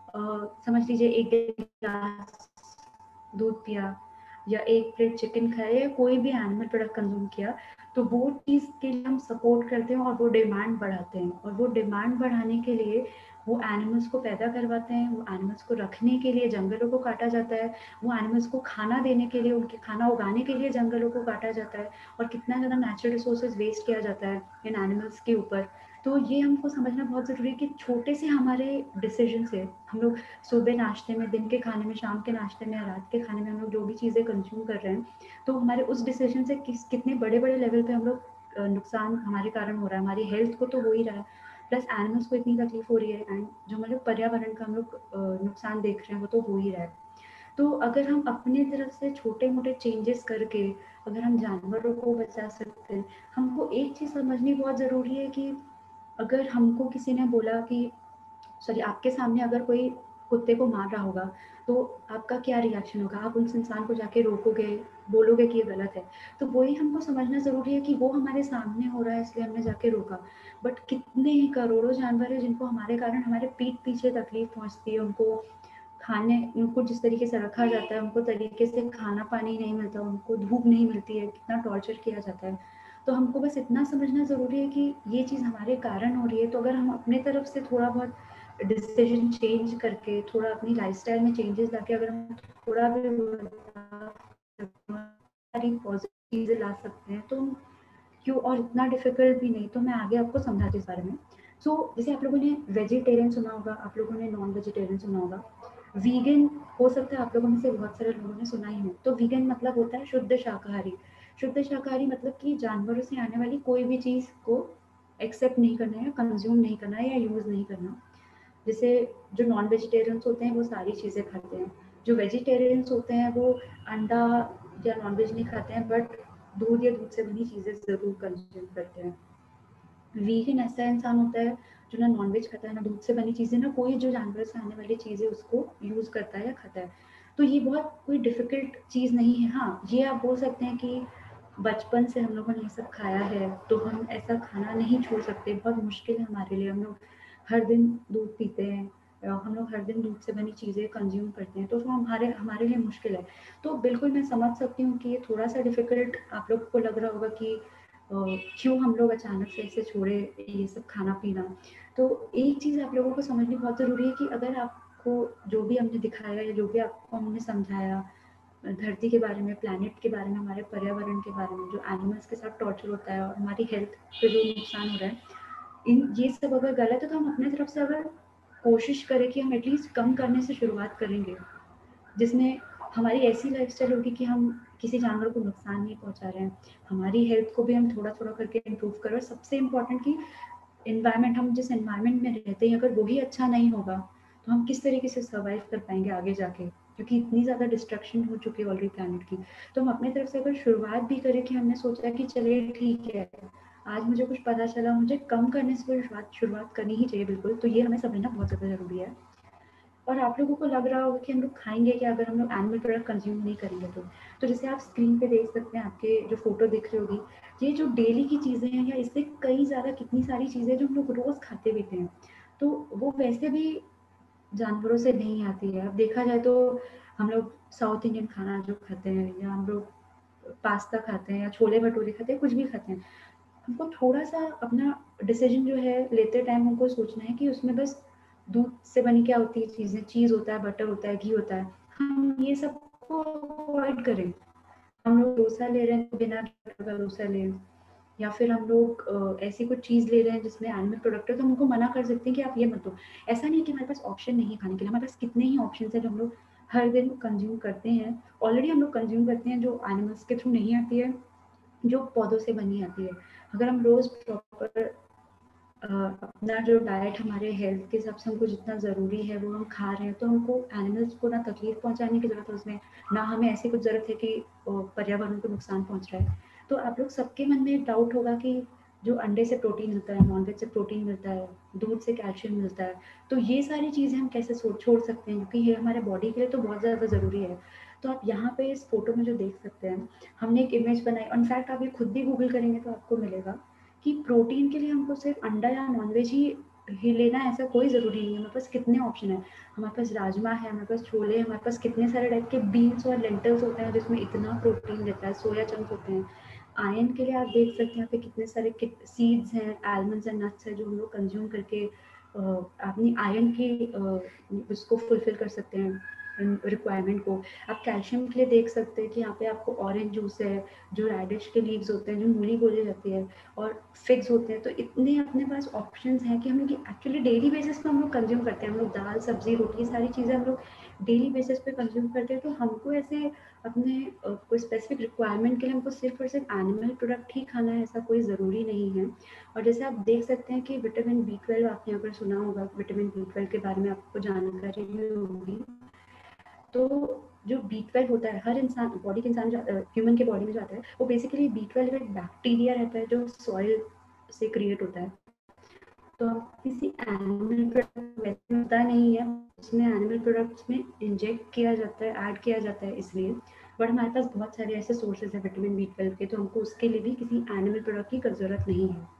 A: समझ लीजिए 1 गिलास दूध पिया या 1 प्लेट चिकन खाया या कोई भी एनिमल प्रोडक्ट कंज्यूम किया, तो वो चीज़ के लिए हम सपोर्ट करते हैं और वो डिमांड बढ़ाते हैं, और वो डिमांड बढ़ाने के लिए वो एनिमल्स को पैदा करवाते हैं, वो एनिमल्स को रखने के लिए जंगलों को काटा जाता है, वो एनिमल्स को खाना देने के लिए, उनके खाना उगाने के लिए जंगलों को काटा जाता है, और कितना ज़्यादा नेचुरल रिसोर्सेज वेस्ट किया जाता है इन एनिमल्स के ऊपर। तो ये हमको समझना बहुत ज़रूरी है कि छोटे से हमारे डिसीजन से हम लोग सुबह नाश्ते में, दिन के खाने में, शाम के नाश्ते में, रात के खाने में हम लोग जो भी चीज़ें कंज्यूम कर रहे हैं, तो हमारे उस डिसीजन से कितने बड़े-बड़े लेवल पे हम लोग नुकसान हमारे कारण हो रहा है। हमारी हेल्थ को तो हो ही रहा है, प्लस एनिमल्स को इतनी तकलीफ हो रही है, एंड जो मतलब पर्यावरण का हम लोग नुकसान देख रहे हैं वो तो हो ही रहा है। तो अगर हम अपने तरफ से छोटे-मोटे चेंजेस करके अगर हम जानवरों को बचा सकते हैं, हमको एक चीज़ समझनी बहुत ज़रूरी है कि अगर हमको किसी ने बोला कि सॉरी, आपके सामने अगर कोई कुत्ते को मार रहा होगा, तो आपका क्या रिएक्शन होगा? आप उस इंसान को जाके रोकोगे, बोलोगे कि ये गलत है। तो वही हमको समझना ज़रूरी है कि वो हमारे सामने हो रहा है इसलिए हमने जाके रोका। बट कितने ही करोड़ों जानवर हैं जिनको हमारे कारण हमारे पीठ पीछे तकलीफ पहुँचती है, उनको जिस तरीके से रखा जाता है, उनको तरीके से खाना-पानी नहीं मिलता, उनको धूप नहीं मिलती है, कितना टॉर्चर किया जाता है। तो हमको बस इतना समझना ज़रूरी है कि ये चीज़ हमारे कारण हो रही है, तो अगर हम अपने तरफ से थोड़ा बहुत डिसीजन चेंज करके, थोड़ा अपनी लाइफ़स्टाइल में चेंजेस लाके अगर हम थोड़ा भी सारी पॉज़िटिव चीज़ें ला सकते हैं, तो क्यों, और इतना डिफ़िकल्ट भी नहीं, तो मैं आगे आपको समझाती हूँ इस बारे में। जैसे आप लोगों ने वेजिटेरियन सुना होगा, आप लोगों ने नॉन वेजिटेरियन सुना होगा। वीगन हो सकता है आप लोगों में से बहुत सारे लोगों ने सुना ही हो। तो वीगन मतलब होता है शुद्ध शाकाहारी। शुद्ध शाकाहारी मतलब कि जानवरों से आने वाली कोई भी चीज़ को एक्सेप्ट नहीं करना है, या कंज़्यूम नहीं करना है, या यूज़ नहीं करना। जैसे जो नॉन वेजिटेरियंस होते हैं वो सारी चीज़ें खाते हैं। जो वेजिटेरियंस होते हैं वो अंडा या नॉन-वेज नहीं खाते हैं, बट दूध या दूध से बनी चीज़ें ज़रूर कंज़्यूम करते हैं। वीगन ऐसा इंसान होता है जो ना नॉन-वेज खाता है, ना दूध से बनी चीज़ें, ना कोई जो जानवर से आने वाली चीज़ें उसको यूज़ करता है या खाता है। तो ये बहुत कोई डिफ़िकल्ट चीज़ नहीं है। हाँ, ये आप बोल सकते हैं कि बचपन से हम लोगों ने ये सब खाया है, तो हम ऐसा खाना नहीं छोड़ सकते, बहुत मुश्किल है हमारे लिए। हम लोग हर दिन दूध पीते हैं, हम लोग हर दिन दूध से बनी चीज़ें कंज़्यूम करते हैं, तो वो हमारे हमारे लिए मुश्किल है। तो बिल्कुल मैं समझ सकती हूँ कि ये थोड़ा-सा डिफ़िकल्ट आप लोग को लग रहा होगा कि क्यों हम लोग अचानक से ऐसे छोड़े ये सब खाना-पीना। तो एक चीज़ आप लोगों को समझनी बहुत ज़रूरी है कि अगर आपको जो भी हमने दिखाया या जो भी आपको हमने समझाया, धरती के बारे में, प्लैनेट के बारे में, हमारे पर्यावरण के बारे में, जो एनिमल्स के साथ टॉर्चर होता है और हमारी हेल्थ पे जो नुकसान हो रहा है, इन ये सब अगर गलत है तो हम अपने तरफ से अगर कोशिश करें कि हम एटलीस्ट कम करने से शुरुआत करेंगे, जिसमें हमारी ऐसी लाइफस्टाइल होगी कि हम किसी जानवर को नुकसान नहीं पहुंचा रहे हैं, हमारी हेल्थ को भी हम थोड़ा-थोड़ा करके इम्प्रूव करें और सबसे इम्पोर्टेंट कि एनवायरनमेंट, हम जिस एनवायरनमेंट में रहते हैं अगर वही अच्छा नहीं होगा, तो हम किस तरीके से सर्वाइव कर पाएँगे आगे जाके? क्योंकि इतनी ज़्यादा डिस्ट्रक्शन हो चुकी है ऑलरेडी प्लैनेट की। तो हम अपनी तरफ से अगर शुरुआत भी करें कि हमने सोचा कि चलिए ठीक है, आज मुझे कुछ पता चला, मुझे कम करने से शुरुआत शुरुआत करनी ही चाहिए बिल्कुल, तो ये हमें समझना बहुत ज़्यादा ज़रूरी है। और आप लोगों को लग रहा होगा कि हम लोग खाएँगे क्या अगर हम लोग एनिमल प्रोडक्ट कंज़्यूम नहीं करेंगे तो? तो जैसे आप स्क्रीन पे देख सकते हैं, आपके जो फ़ोटो दिख रही होगी, ये जो डेली की चीज़ें हैं या इससे कई ज़्यादा कितनी सारी चीज़ें जो हम लोग रोज़ खाते-पीते हैं, तो वो वैसे भी जानवरों से नहीं आती है। अब देखा जाए तो हम लोग साउथ इंडियन खाना जो खाते हैं या हम लोग पास्ता खाते हैं या छोले-भटूरे खाते हैं, कुछ भी खाते हैं। हमको थोड़ा-सा अपना डिसीज़न जो है लेते टाइम हमको सोचना है कि उसमें बस दूध से बनी क्या होती है चीज़ें, चीज़ होता है, बटर होता है, घी होता है। हम ये सबको अवॉइड करें। हम लोग डोसा ले रहे हैं तो बिना बटर का डोसा लें, या फिर हम लोग ऐसी कुछ चीज़ ले रहे हैं जिसमें एनिमल प्रोडक्ट है तो हम उनको मना कर सकते हैं कि आप ये मत दो। ऐसा नहीं है कि हमारे पास ऑप्शन नहीं है खाने के लिए, हमारे पास कितने ही ऑप्शंस हैं जो हम लोग हर दिन कंज़्यूम करते हैं। ऑलरेडी हम लोग कंज़्यूम करते हैं जो एनिमल्स के थ्रू नहीं आती है, जो पौधों से बनी आती है। अगर हम रोज़ प्रॉपर अपना जो डाइट हमारे हेल्थ के हिसाब से हमको जितना ज़रूरी है वो हम खा रहे हैं, तो हमको एनिमल्स को ना तकलीफ़ पहुँचाने की ज़रूरत है उसमें, ना हमें ऐसी कुछ ज़रूरत है कि पर्यावरण को नुकसान पहुँच रहा है। तो आप लोग सबके मन में एक डाउट होगा कि जो अंडे से प्रोटीन मिलता है, नॉन-वेज से प्रोटीन मिलता है, दूध से कैल्शियम मिलता है, तो ये सारी चीज़ें हम कैसे छोड़ सकते हैं, क्योंकि ये हमारे बॉडी के लिए तो बहुत ज़्यादा ज़रूरी है। तो आप यहाँ पे इस फ़ोटो में जो देख सकते हैं, हमने एक इमेज बनाई, इनफैक्ट आप ये खुद भी गूगल करेंगे तो आपको मिलेगा कि प्रोटीन के लिए हमको सिर्फ अंडा या नॉनवेज ही लेना है, ऐसा कोई ज़रूरी नहीं है। हमारे पास कितने ऑप्शन हैं, हमारे पास राजमा है, हमारे पास छोले हैं, हमारे पास कितने सारे टाइप के बीन्स और लेंटिल्स होते हैं जिसमें इतना प्रोटीन रहता है, सोया चंक्स होते हैं। आयरन के लिए आप देख सकते हैं यहाँ पे कितने सारे सीड्स हैं, आलमंड्स एंड नट्स हैं जो हम लोग कंज्यूम करके अपनी आयरन की उसको फुलफिल कर सकते हैं रिक्वायरमेंट को। आप कैल्शियम के लिए देख सकते हैं कि यहाँ पे आपको ऑरेंज जूस है, जो रेडिश के लीव्स होते हैं, जो मूली बोली जाती है, और फिग्स होते हैं। तो इतने अपने पास ऑप्शंस हैं कि हम लोग एक्चुअली डेली बेसिस पे हम लोग कंज्यूम करते हैं। हम लोग दाल, सब्जी, रोटी, सारी चीज़ें हम लोग डेली बेसिस पे कंज्यूम करते हैं। तो हमको ऐसे अपने कोई स्पेसिफिक रिक्वायरमेंट के लिए हमको सिर्फ और सिर्फ एनिमल प्रोडक्ट ही खाना है, ऐसा कोई ज़रूरी नहीं है। और जैसे आप देख सकते हैं कि विटामिन B12 आपने अगर सुना होगा, विटामिन B12 के बारे में आपको जानकारी भी होगी। तो जो B12 होता है, हर इंसान बॉडी के इंसान जो ह्यूमन के बॉडी में जो आता है, वो बेसिकली B12 एक बैक्टीरिया रहता है जो सॉइल से क्रिएट होता है। तो किसी एनिमल प्रोडक्ट वैसे होता नहीं है, उसमें एनिमल प्रोडक्ट्स में इंजेक्ट किया जाता है, ऐड किया जाता है इसलिए। बट हमारे पास बहुत सारे ऐसे सोर्सेज हैं विटामिन B12 के, तो हमको उसके लिए भी किसी एनिमल प्रोडक्ट की ज़रूरत नहीं है।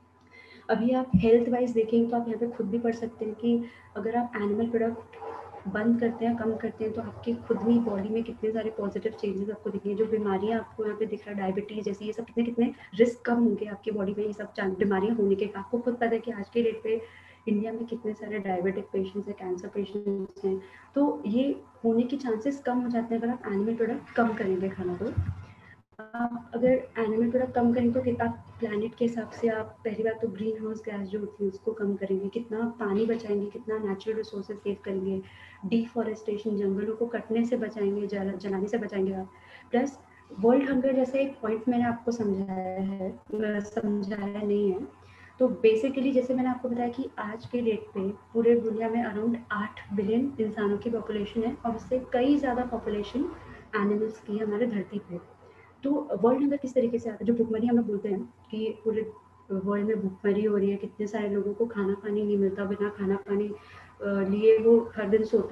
A: अभी आप हेल्थ वाइज देखेंगे तो आप यहाँ पे खुद भी पढ़ सकते हैं कि अगर आप एनिमल प्रोडक्ट बंद करते हैं, कम करते हैं, तो आपकी खुद ही बॉडी में कितने सारे पॉजिटिव चेंजेस आपको दिखेंगे। जो बीमारियां आपको यहाँ पे दिख रहा है, डायबिटीज जैसी, ये सब कितने कितने रिस्क कम होंगे आपकी बॉडी में ये सब बीमारियां होने के। आपको खुद पता है कि आज के डेट पे इंडिया में कितने सारे डायबिटिक पेशेंट्स हैं, कैंसर पेशेंट्स हैं। तो ये होने के चांसेस कम हो जाते हैं अगर आप एनिमल प्रोडक्ट कम करेंगे खाना। तो आप अगर एनिमल प्रोडक्ट कम करें तो कितना प्लैनेट के हिसाब से आप पहली बात तो ग्रीन हाउस गैस जो होती है उसको कम करेंगे, कितना पानी बचाएंगे, कितना नेचुरल रिसोर्सेज सेव करेंगे, डिफॉरेस्टेशन जंगलों को कटने से बचाएंगे, जलाने से बचाएंगे आप। प्लस वर्ल्ड हंगर जैसे एक पॉइंट मैंने आपको समझाया नहीं है। तो बेसिकली जैसे मैंने आपको बताया कि आज के डेट पे पूरे दुनिया में अराउंड 8 बिलियन इंसानों की पॉपुलेशन है और उससे कई ज़्यादा पॉपुलेशन एनिमल्स की है हमारे धरती पे। तो वर्ल्ड हंगर किस तरीके से आता है, जो भुखमरी हम लोग बोलते हैं कि पूरे वर्ल्ड में भुखमरी हो रही है, कितने सारे लोगों को खाना पानी नहीं मिलता, बिना खाना पानी लिए वो हर दिन सोते हैं।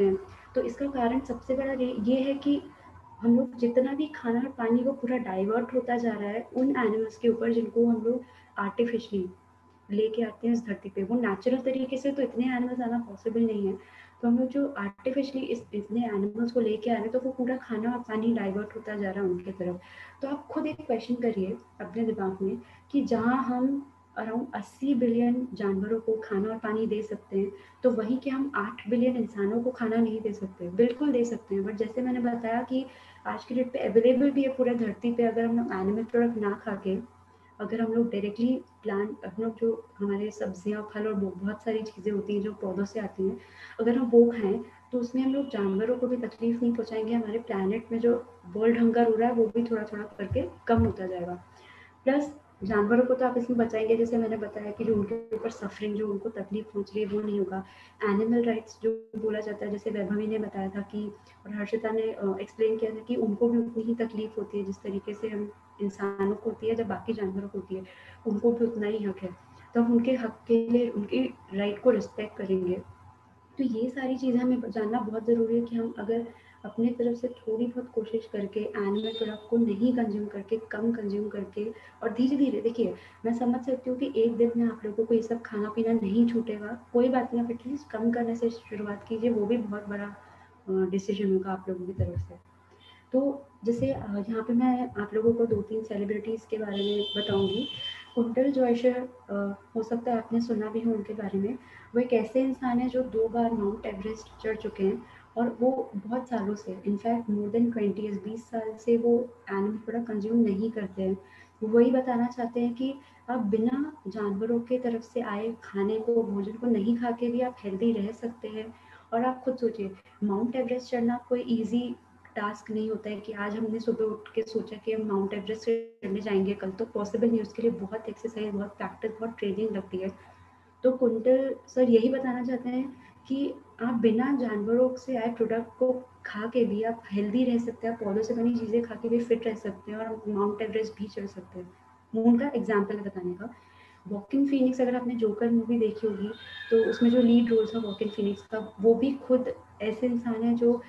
A: तो इसका कारण सबसे बड़ा ये है कि हम लोग जितना भी खाना और पानी वो पूरा डाइवर्ट होता जा रहा है उन एनिमल्स के ऊपर जिनको हम लोग आर्टिफिशियली लेके आते हैं इस धरती पे। वो नेचुरल तरीके से तो इतने एनिमल्स आना पॉसिबल नहीं है, तो हम लोग जो आर्टिफिशियली इतने एनिमल्स को लेके आ रहे हैं तो वो पूरा खाना और पानी डाइवर्ट होता जा रहा है उनके तरफ। तो आप खुद एक क्वेश्चन करिए अपने दिमाग में कि जहाँ हम अराउंड 80 बिलियन जानवरों को खाना और पानी दे सकते हैं, तो वहीं के हम 8 बिलियन इंसानों को खाना नहीं दे सकते। बिल्कुल दे सकते हैं, बट जैसे मैंने बताया कि आज की डेट पे अवेलेबल भी है पूरे धरती पे। अगर हम लोग एनिमल प्रोडक्ट ना खा के, अगर हम लोग डायरेक्टली प्लांट, हम लोग जो हमारे सब्जियां फल और बहुत सारी चीज़ें होती हैं जो पौधों से आती हैं, अगर हम वो खाएं तो उसमें हम लोग जानवरों को भी तकलीफ नहीं पहुंचाएंगे। हमारे प्लानट में जो वर्ल्ड हंगर हो रहा है वो भी थोड़ा थोड़ा करके कम होता जाएगा। प्लस जानवरों को तो आप इसमें बचाएंगे, जैसे मैंने बताया कि जो उनके ऊपर सफरिंग, जो उनको तकलीफ पहुंच रही है वो नहीं होगा। एनिमल राइट्स जो बोला जाता है, जैसे वैभवी ने बताया था कि और हर्षिता ने एक्सप्लेन किया था कि उनको भी उतनी ही तकलीफ होती है जिस तरीके से हम इंसानों को होती है, जब बाकी जानवरों को होती है उनको भी उतना ही हक है। तो हम उनके हक के लिए उनकी राइट को रिस्पेक्ट करेंगे। तो ये सारी चीज़ें हमें जानना बहुत ज़रूरी है कि हम अगर अपने तरफ से थोड़ी बहुत कोशिश करके एनिमल प्रोडक्ट को नहीं कंज्यूम करके, कम कंज्यूम करके, और धीरे धीरे, देखिए मैं समझ सकती हूँ कि एक दिन में आप लोगों को ये सब खाना पीना नहीं छूटेगा, कोई बात नहीं, आप एटलीस्ट कम करने से शुरुआत कीजिए, वो भी बहुत बड़ा डिसीजन होगा आप लोगों की तरफ से। तो जैसे यहाँ पे मैं आप लोगों को 2-3 सेलिब्रिटीज़ के बारे में बताऊँगी। कुंतल जॉयशर, हो सकता है आपने सुना भी हो उनके बारे में। वो एक ऐसे इंसान है जो 2 बार माउंट एवरेस्ट चढ़ चुके हैं, और वो बहुत सालों से, इनफैक्ट मोर देन 20 ईयर्स, 20 साल से वो एनिमल प्रोडक्ट कंज्यूम नहीं करते हैं। वो वही बताना चाहते हैं कि आप बिना जानवरों के तरफ से आए खाने को, भोजन को नहीं खा के भी आप हेल्दी रह सकते हैं। और आप खुद सोचिए, माउंट एवरेस्ट चढ़ना कोई ईज़ी टास्क नहीं होता है कि आज हमने सुबह उठ के सोचा कि हम माउंट एवरेस्ट चढ़ने जाएंगे कल, तो पॉसिबल नहीं। उसके लिए बहुत एक्सरसाइज, बहुत प्रैक्टिस, बहुत ट्रेनिंग लगती है। तो कुंतल सर यही बताना चाहते हैं कि आप बिना जानवरों से आए प्रोडक्ट को खा के भी आप हेल्दी रह सकते हैं, आप पौधों से बनी चीज़ें खा के भी फिट रह सकते हैं, और आप माउंट एवरेस्ट भी चढ़ सकते हैं। मून का एग्जाम्पल है बताने का। वॉकिन फिनिक्स, अगर आपने जोकर मूवी देखी होगी तो उसमें जो लीड रोल था वॉकिन फिनिक्स का, वो भी खुद ऐसे इंसान है जो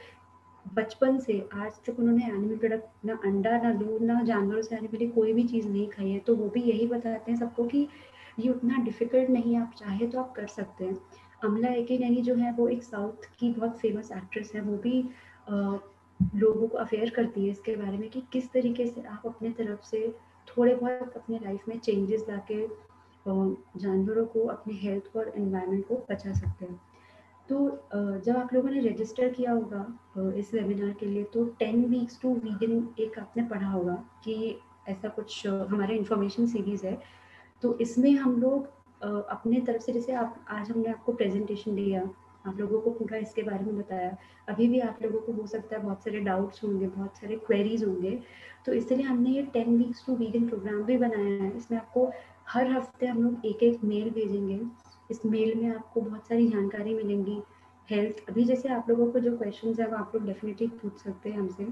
A: बचपन से आज तक उन्होंने एनिमल प्रोडक्ट, ना अंडा, ना दूध, ना जानवरों से आने वाली कोई भी चीज़ नहीं खाई है। तो वो भी यही बताते हैं सबको कि ये उतना डिफिकल्ट नहीं है, आप चाहे तो आप कर सकते हैं। अमला याकिनी जो है वो एक साउथ की बहुत फेमस एक्ट्रेस है, वो भी लोगों को अवेयर करती है इसके बारे में कि किस तरीके से आप अपने तरफ से थोड़े बहुत अपने लाइफ में चेंजेस लाके जानवरों को, अपने हेल्थ को और एनवायरनमेंट को बचा सकते हैं। तो जब आप लोगों ने रजिस्टर किया होगा इस वेबिनार के लिए, तो 10 वीक्स टू वीगन एक आपने पढ़ा होगा कि ऐसा कुछ हमारे इन्फॉर्मेशन सीरीज़ है। तो इसमें हम लोग अपने तरफ से, जैसे आप आज हमने आपको प्रेजेंटेशन दिया, आप लोगों को पूरा इसके बारे में बताया, अभी भी आप लोगों को हो सकता है बहुत सारे डाउट्स होंगे, बहुत सारे क्वेरीज होंगे, तो इसलिए हमने ये 10 वीक्स टू वीगन प्रोग्राम भी बनाया है। इसमें आपको हर हफ्ते हम लोग एक एक मेल भेजेंगे। इस मेल में आपको बहुत सारी जानकारी मिलेंगी हेल्थ, अभी जैसे आप लोगों को जो क्वेश्चंस है वो आप लोग डेफिनेटली पूछ सकते हैं हमसे,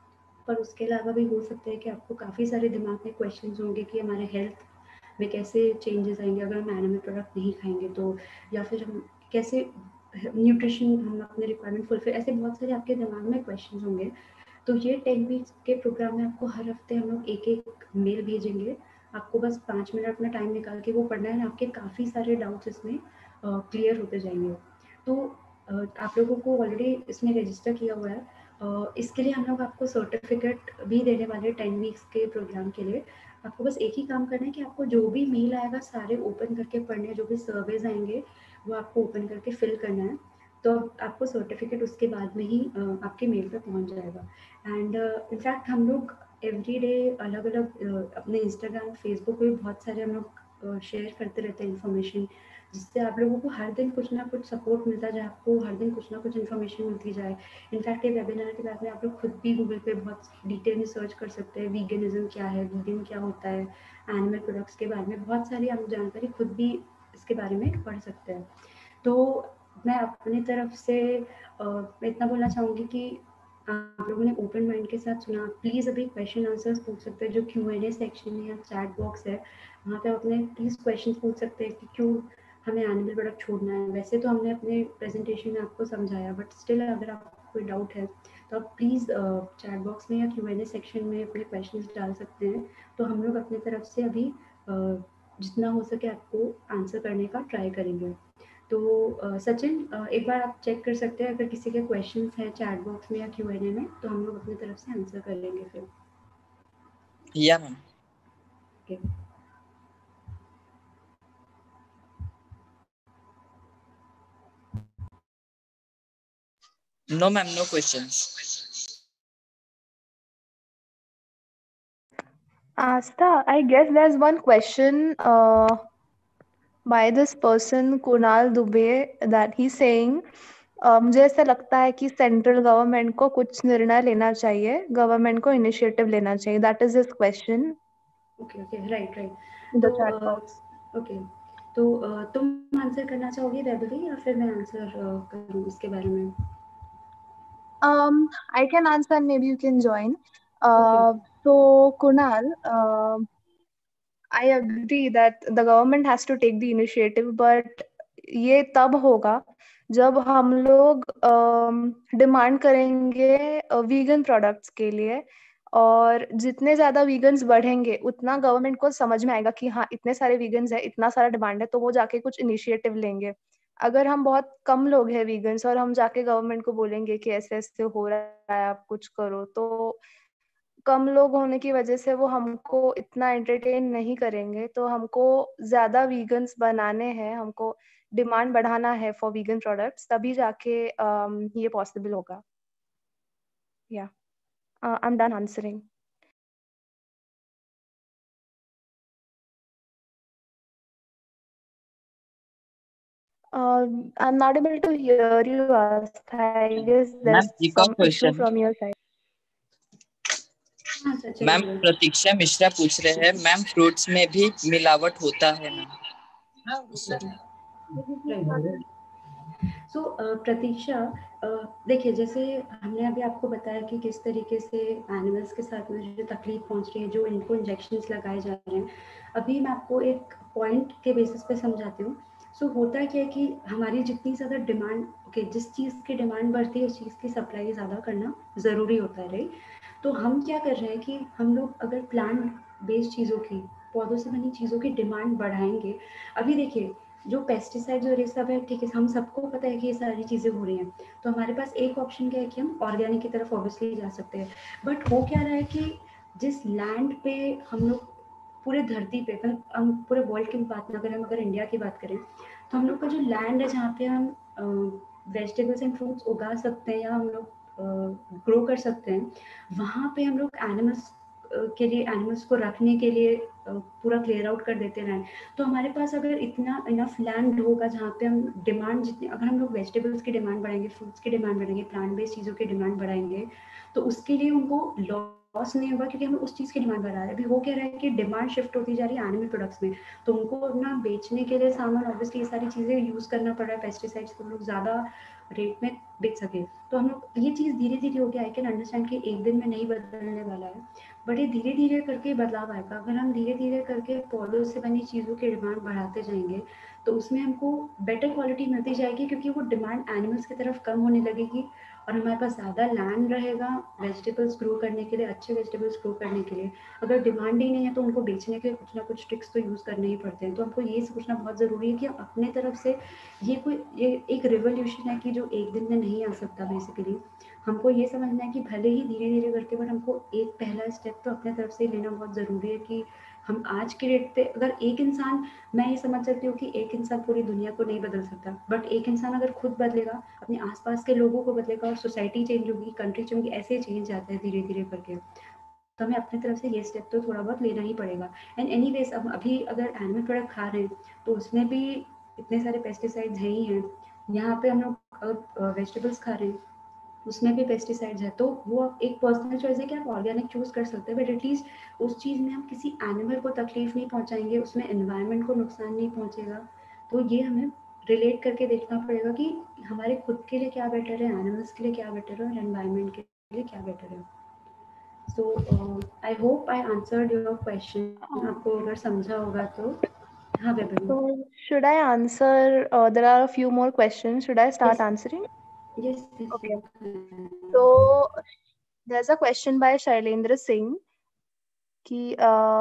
A: पर उसके अलावा भी हो सकता है कि आपको काफ़ी सारे दिमाग में क्वेश्चंस होंगे कि हमारे हेल्थ में कैसे चेंजेस आएंगे अगर हम एनिमल प्रोडक्ट नहीं खाएंगे, तो या फिर हम कैसे न्यूट्रिशन हम अपने रिक्वायरमेंट फुलफिल, ऐसे बहुत सारे आपके दिमाग में क्वेश्चंस होंगे। तो ये 10 वीक्स के प्रोग्राम में आपको हर हफ्ते हम लोग एक एक मेल भेजेंगे। आपको बस 5 मिनट अपना टाइम निकाल के वो पढ़ना है, आपके काफ़ी सारे डाउट्स इसमें क्लियर होते जाएंगे। तो आप लोगों को ऑलरेडी इसमें रजिस्टर किया हुआ है, इसके लिए हम लोग आपको सर्टिफिकेट भी देने वाले हैं 10 वीक्स के प्रोग्राम के लिए। आपको बस एक ही काम करना है कि आपको जो भी मेल आएगा सारे ओपन करके पढ़ने हैं, जो भी सर्वेज आएंगे वो आपको ओपन करके फिल करना है, तो आपको सर्टिफिकेट उसके बाद में ही आपके मेल पे पहुंच जाएगा। एंड इनफैक्ट हम लोग एवरी डे अलग अलग अपने इंस्टाग्राम, फेसबुक पे बहुत सारे हम लोग शेयर करते रहते हैं इन्फॉर्मेशन, जिससे आप लोगों को हर दिन कुछ ना कुछ सपोर्ट मिलता जाए, आपको हर दिन कुछ ना कुछ इन्फॉर्मेशन मिलती जाए। इनफैक्ट ये वेबिनार के बाद में आप लोग खुद भी गूगल पे बहुत डिटेल में सर्च कर सकते हैं, वीगनिज्म क्या है, वीगन क्या होता है, एनिमल प्रोडक्ट्स के बारे में बहुत सारी आप जानकारी खुद भी इसके बारे में पढ़ सकते हैं। तो मैं अपनी तरफ से मैं इतना बोलना चाहूँगी कि आप लोगों ने ओपन माइंड के साथ सुना। प्लीज़ अभी क्वेश्चन आंसर्स पूछ सकते हैं, जो Q&A सेक्शन है या चैट बॉक्स है, वहाँ पे अपने प्लीज़ क्वेश्चन पूछ सकते हैं कि क्यों हमें एनिमल प्रोडक्ट छोड़ना है। वैसे तो हमने अपने प्रेजेंटेशन में आपको समझाया, बट स्टिल अगर आप कोई डाउट है तो आप प्लीज़ चैट बॉक्स में या Q&A सेक्शन में अपने क्वेश्चंस डाल सकते हैं, तो हम लोग अपनी तरफ से अभी जितना हो सके आपको आंसर करने का ट्राई करेंगे। तो सचिन एक बार आप चेक कर सकते हैं, अगर किसी के क्वेश्चंस हैं चैट बॉक्स में या Q&A में, तो हम लोग अपनी तरफ से आंसर कर लेंगे फिर।
E: Yeah ma'am.
A: Okay.
E: No ma'am, no questions.
D: Asta, I guess there's one question by this person Kunal Dubey that he's saying मुझे ऐसा लगता है कि सेंट्रल गवर्नमेंट को कुछ निर्णय लेना चाहिए, गवर्नमेंट को इनिशिएटिव लेना चाहिए. That is his question.
A: Okay write
D: the
A: to
D: chat box.
A: Okay तो तुम आंसर करना चाहोगे वैभवी या फिर मैं आंसर करूँ इसके बारे में?
D: I can answer and maybe you can join.
A: Okay.
D: So Kunal, I agree that the government has to take the initiative, but ये तब होगा जब हम लोग डिमांड करेंगे वीगन प्रोडक्ट्स के लिए, और जितने ज्यादा वीगन्स बढ़ेंगे उतना गवर्नमेंट को समझ में आएगा कि हाँ इतने सारे वीगन्स है, इतना सारा डिमांड है, तो वो जाके कुछ इनिशिएटिव लेंगे. अगर हम बहुत कम लोग हैं वीगन्स और हम जाके गवर्नमेंट को बोलेंगे कि ऐसे ऐसे हो रहा है आप कुछ करो, तो कम लोग होने की वजह से वो हमको इतना एंटरटेन नहीं करेंगे. तो हमको ज्यादा वीगन्स बनाने हैं, हमको डिमांड बढ़ाना है फॉर वीगन प्रोडक्ट्स, तभी जाके ये पॉसिबल होगा. Yeah I am done answering. I'm not able to hear you, Astha. I guess there's
E: एक और
D: some issue
E: question
D: from your side.
A: हाँ सचिन
E: मैम,
A: बोलो।
E: प्रतीक्षा मिश्रा पूछ रहे हैं, मैम फ्रूट्स में भी मिलावट होता है मैम?
A: सो प्रतीक्षा देखिए, जैसे हमने अभी आपको बताया कि किस तरीके से एनिमल्स के साथ में जो तकलीफ पहुंच रही है, जो इनको इंजेक्शंस लगाए जा रहे हैं, अभी मैं आपको एक पॉइंट के बेसिस पे समझाती हूँ. सो होता क्या है कि हमारी जितनी ज़्यादा डिमांड, जिस चीज़ की डिमांड बढ़ती है उस चीज़ की सप्लाई ज़्यादा करना ज़रूरी होता है, राइट? तो हम क्या कर रहे हैं कि हम लोग अगर प्लांट बेस्ड चीज़ों की, पौधों से बनी चीज़ों की डिमांड बढ़ाएंगे. अभी देखिए, जो पेस्टिसाइड्स और ये सब है, ठीक है, हम सबको पता है कि ये सारी चीज़ें हो रही हैं, तो हमारे पास एक ऑप्शन क्या है कि हम ऑर्गेनिक की तरफ ऑब्वियसली जा सकते हैं. बट हो क्या रहा है कि जिस लैंड पे हम लोग पूरे धरती पे, मतलब हम पूरे वर्ल्ड की बात ना करें, हम अगर इंडिया की बात करें, तो हम लोग का जो लैंड है जहाँ पे हम वेजिटेबल्स एंड फ्रूट्स उगा सकते हैं या हम लोग ग्रो कर सकते हैं, वहाँ पे हम लोग एनिमल्स के लिए, एनिमल्स को रखने के लिए पूरा क्लियर आउट कर देते हैं. तो हमारे पास अगर इतना इनफ लैंड होगा जहाँ पे हम डिमांड जितनी, अगर हम लोग वेजिटेबल्स की डिमांड बढ़ाएंगे, फ्रूट्स की डिमांड बढ़ाएंगे, प्लांट बेस्ड चीज़ों की डिमांड बढ़ाएंगे, तो उसके लिए उनको लॉस नहीं होगा, क्योंकि हम उस चीज़ की डिमांड बढ़ा रहे हैं. अभी हो क्या रहा है कि डिमांड शिफ्ट होती जा रही है एनिमल प्रोडक्ट्स में, तो उनको अपना बेचने के लिए सामान, ऑब्वियसली ये सारी चीज़ें यूज़ करना पड़ रहा है, पेस्टिसाइड्स को लोग ज़्यादा रेट में बेच सके. तो हम लोग ये चीज़ धीरे धीरे हो गया. आई कैन अंडरस्टैंड कि एक दिन में नहीं बदलने वाला है, बट ये धीरे धीरे करके बदलाव आएगा. अगर हम धीरे धीरे करके पौधों से बनी चीज़ों की डिमांड बढ़ाते जाएंगे, तो उसमें हमको बेटर क्वालिटी मिलती जाएगी, क्योंकि वो डिमांड एनिमल्स की तरफ कम होने लगेगी और हमारे पास ज़्यादा लैंड रहेगा वेजिटेबल्स ग्रो करने के लिए, अच्छे वेजिटेबल्स ग्रो करने के लिए. अगर डिमांड ही नहीं है तो उनको बेचने के लिए कुछ ना कुछ ट्रिक्स तो यूज़ करने ही पड़ते हैं. तो हमको ये सोचना बहुत ज़रूरी है कि हम अपने तरफ से, ये एक रिवोल्यूशन है कि जो एक दिन में नहीं आ सकता. बेसिकली हमको ये समझना है कि भले ही धीरे धीरे करके, बट हमको एक पहला स्टेप तो अपने तरफ से लेना बहुत ज़रूरी है. कि हम आज के डेट पे अगर एक इंसान, मैं ये समझ सकती हूँ कि एक इंसान पूरी दुनिया को नहीं बदल सकता, बट एक इंसान अगर खुद बदलेगा, अपने आसपास के लोगों को बदलेगा और सोसाइटी चेंज होगी, कंट्री चेंज होगी, ऐसे चेंज आता है धीरे धीरे करके. तो हमें अपनी तरफ से ये स्टेप तो थोड़ा बहुत लेना ही पड़ेगा. एंड एनीवेज, अब अभी अगर एनिमल प्रोडक्ट खा रहे हैं तो उसमें भी इतने सारे पेस्टिसाइड्स हैं ही हैं. यहाँ पे हम लोग अगर वेजिटेबल्स खा रहे हैं उसमें भी पेस्टिसाइड्स है, तो वो एक पर्सनल चॉइस है कि आप ऑर्गेनिक चूज कर सकते हैं, बट एटलीस्ट उस चीज़ में हम किसी एनिमल को तकलीफ नहीं पहुंचाएंगे, उसमें एनवायरनमेंट को नुकसान नहीं पहुंचेगा. तो ये हमें रिलेट करके देखना पड़ेगा कि हमारे खुद के लिए क्या बेटर है, एनिमल्स के लिए क्या बेटर है और एनवायरनमेंट के लिए क्या बेटर है. So I hope I answered your question. आपको अगर समझा होगा तो. हाँ
D: So should I answer? There are a few more questions. Should I start answering?
A: Yes,
D: Okay.
A: yes.
D: So there's a question by Shailendra Singh कि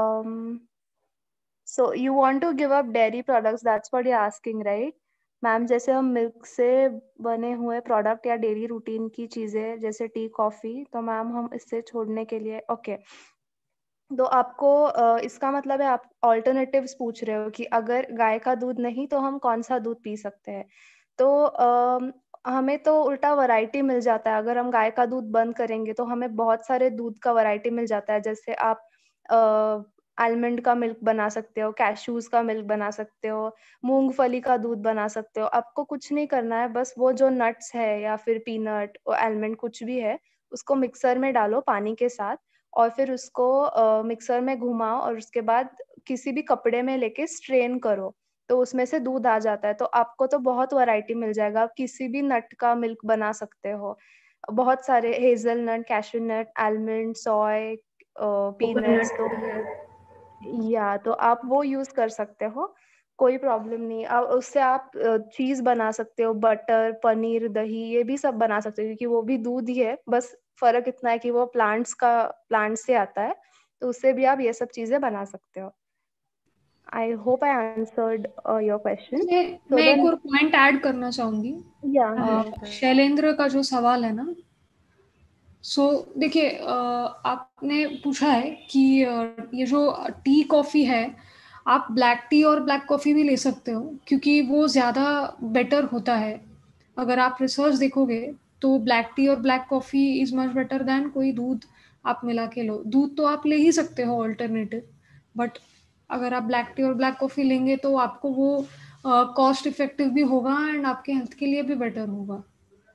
D: so you want to give up dairy products, that's what you're asking, right? Ma'am, जैसे हम milk से बने हुए product या daily routine की चीजें जैसे टी कॉफी, तो मैम हम इससे छोड़ने के लिए ओके तो आपको इसका मतलब है आप ऑल्टरनेटिव्स पूछ रहे हो कि अगर गाय का दूध नहीं तो हम कौन सा दूध पी सकते हैं। तो हमें तो उल्टा वैरायटी मिल जाता है। अगर हम गाय का दूध बंद करेंगे तो हमें बहुत सारे दूध का वैरायटी मिल जाता है। जैसे आप आलमंड का मिल्क बना सकते हो, कैश्यूज का मिल्क बना सकते हो, मूंगफली का दूध बना सकते हो। आपको कुछ नहीं करना है, बस वो जो नट्स है या फिर पीनट और आलमंड कुछ भी है, उसको मिक्सर में डालो पानी के साथ और फिर उसको मिक्सर में घुमाओ और उसके बाद किसी भी कपड़े में लेके स्ट्रेन करो, तो उसमें से दूध आ जाता है। तो आपको तो बहुत वैरायटी मिल जाएगा। आप किसी भी नट का मिल्क बना सकते हो। बहुत सारे hazelnut, cashew nut, almond, soy, peanuts, तो
A: कोकोनट है।
D: तो आप वो यूज़ कर सकते हो, कोई प्रॉब्लम नहीं। उससे आप चीज़ बना सकते हो, बटर, पनीर, दही, ये भी सब बना सकते हो क्योंकि वो भी दूध ही है। बस फ़र्क इतना है कि वो प्लांट से आता है, तो उससे भी आप ये सब चीज़ें बना सकते हो। I hope I answered your question.
B: इसमें
D: सो
B: मैं एक
D: देन
B: और पॉइंट ऐड करना चाहूंगी।
D: या
B: शैलेंद्र का जो सवाल है ना, देखिए, आपने पूछा है कि ये जो टी कॉफ़ी है, आप ब्लैक टी और ब्लैक कॉफ़ी भी ले सकते हो क्योंकि वो ज़्यादा बेटर होता है। अगर आप रिसर्च देखोगे तो ब्लैक टी और black coffee is much better than कोई दूध आप मिला के लो। दूध तो आप ले ही सकते हो ऑल्टरनेटिव, बट अगर आप ब्लैक टी और ब्लैक कॉफ़ी लेंगे तो आपको वो कॉस्ट इफ़ेक्टिव भी होगा एंड आपके हेल्थ के लिए भी बेटर होगा।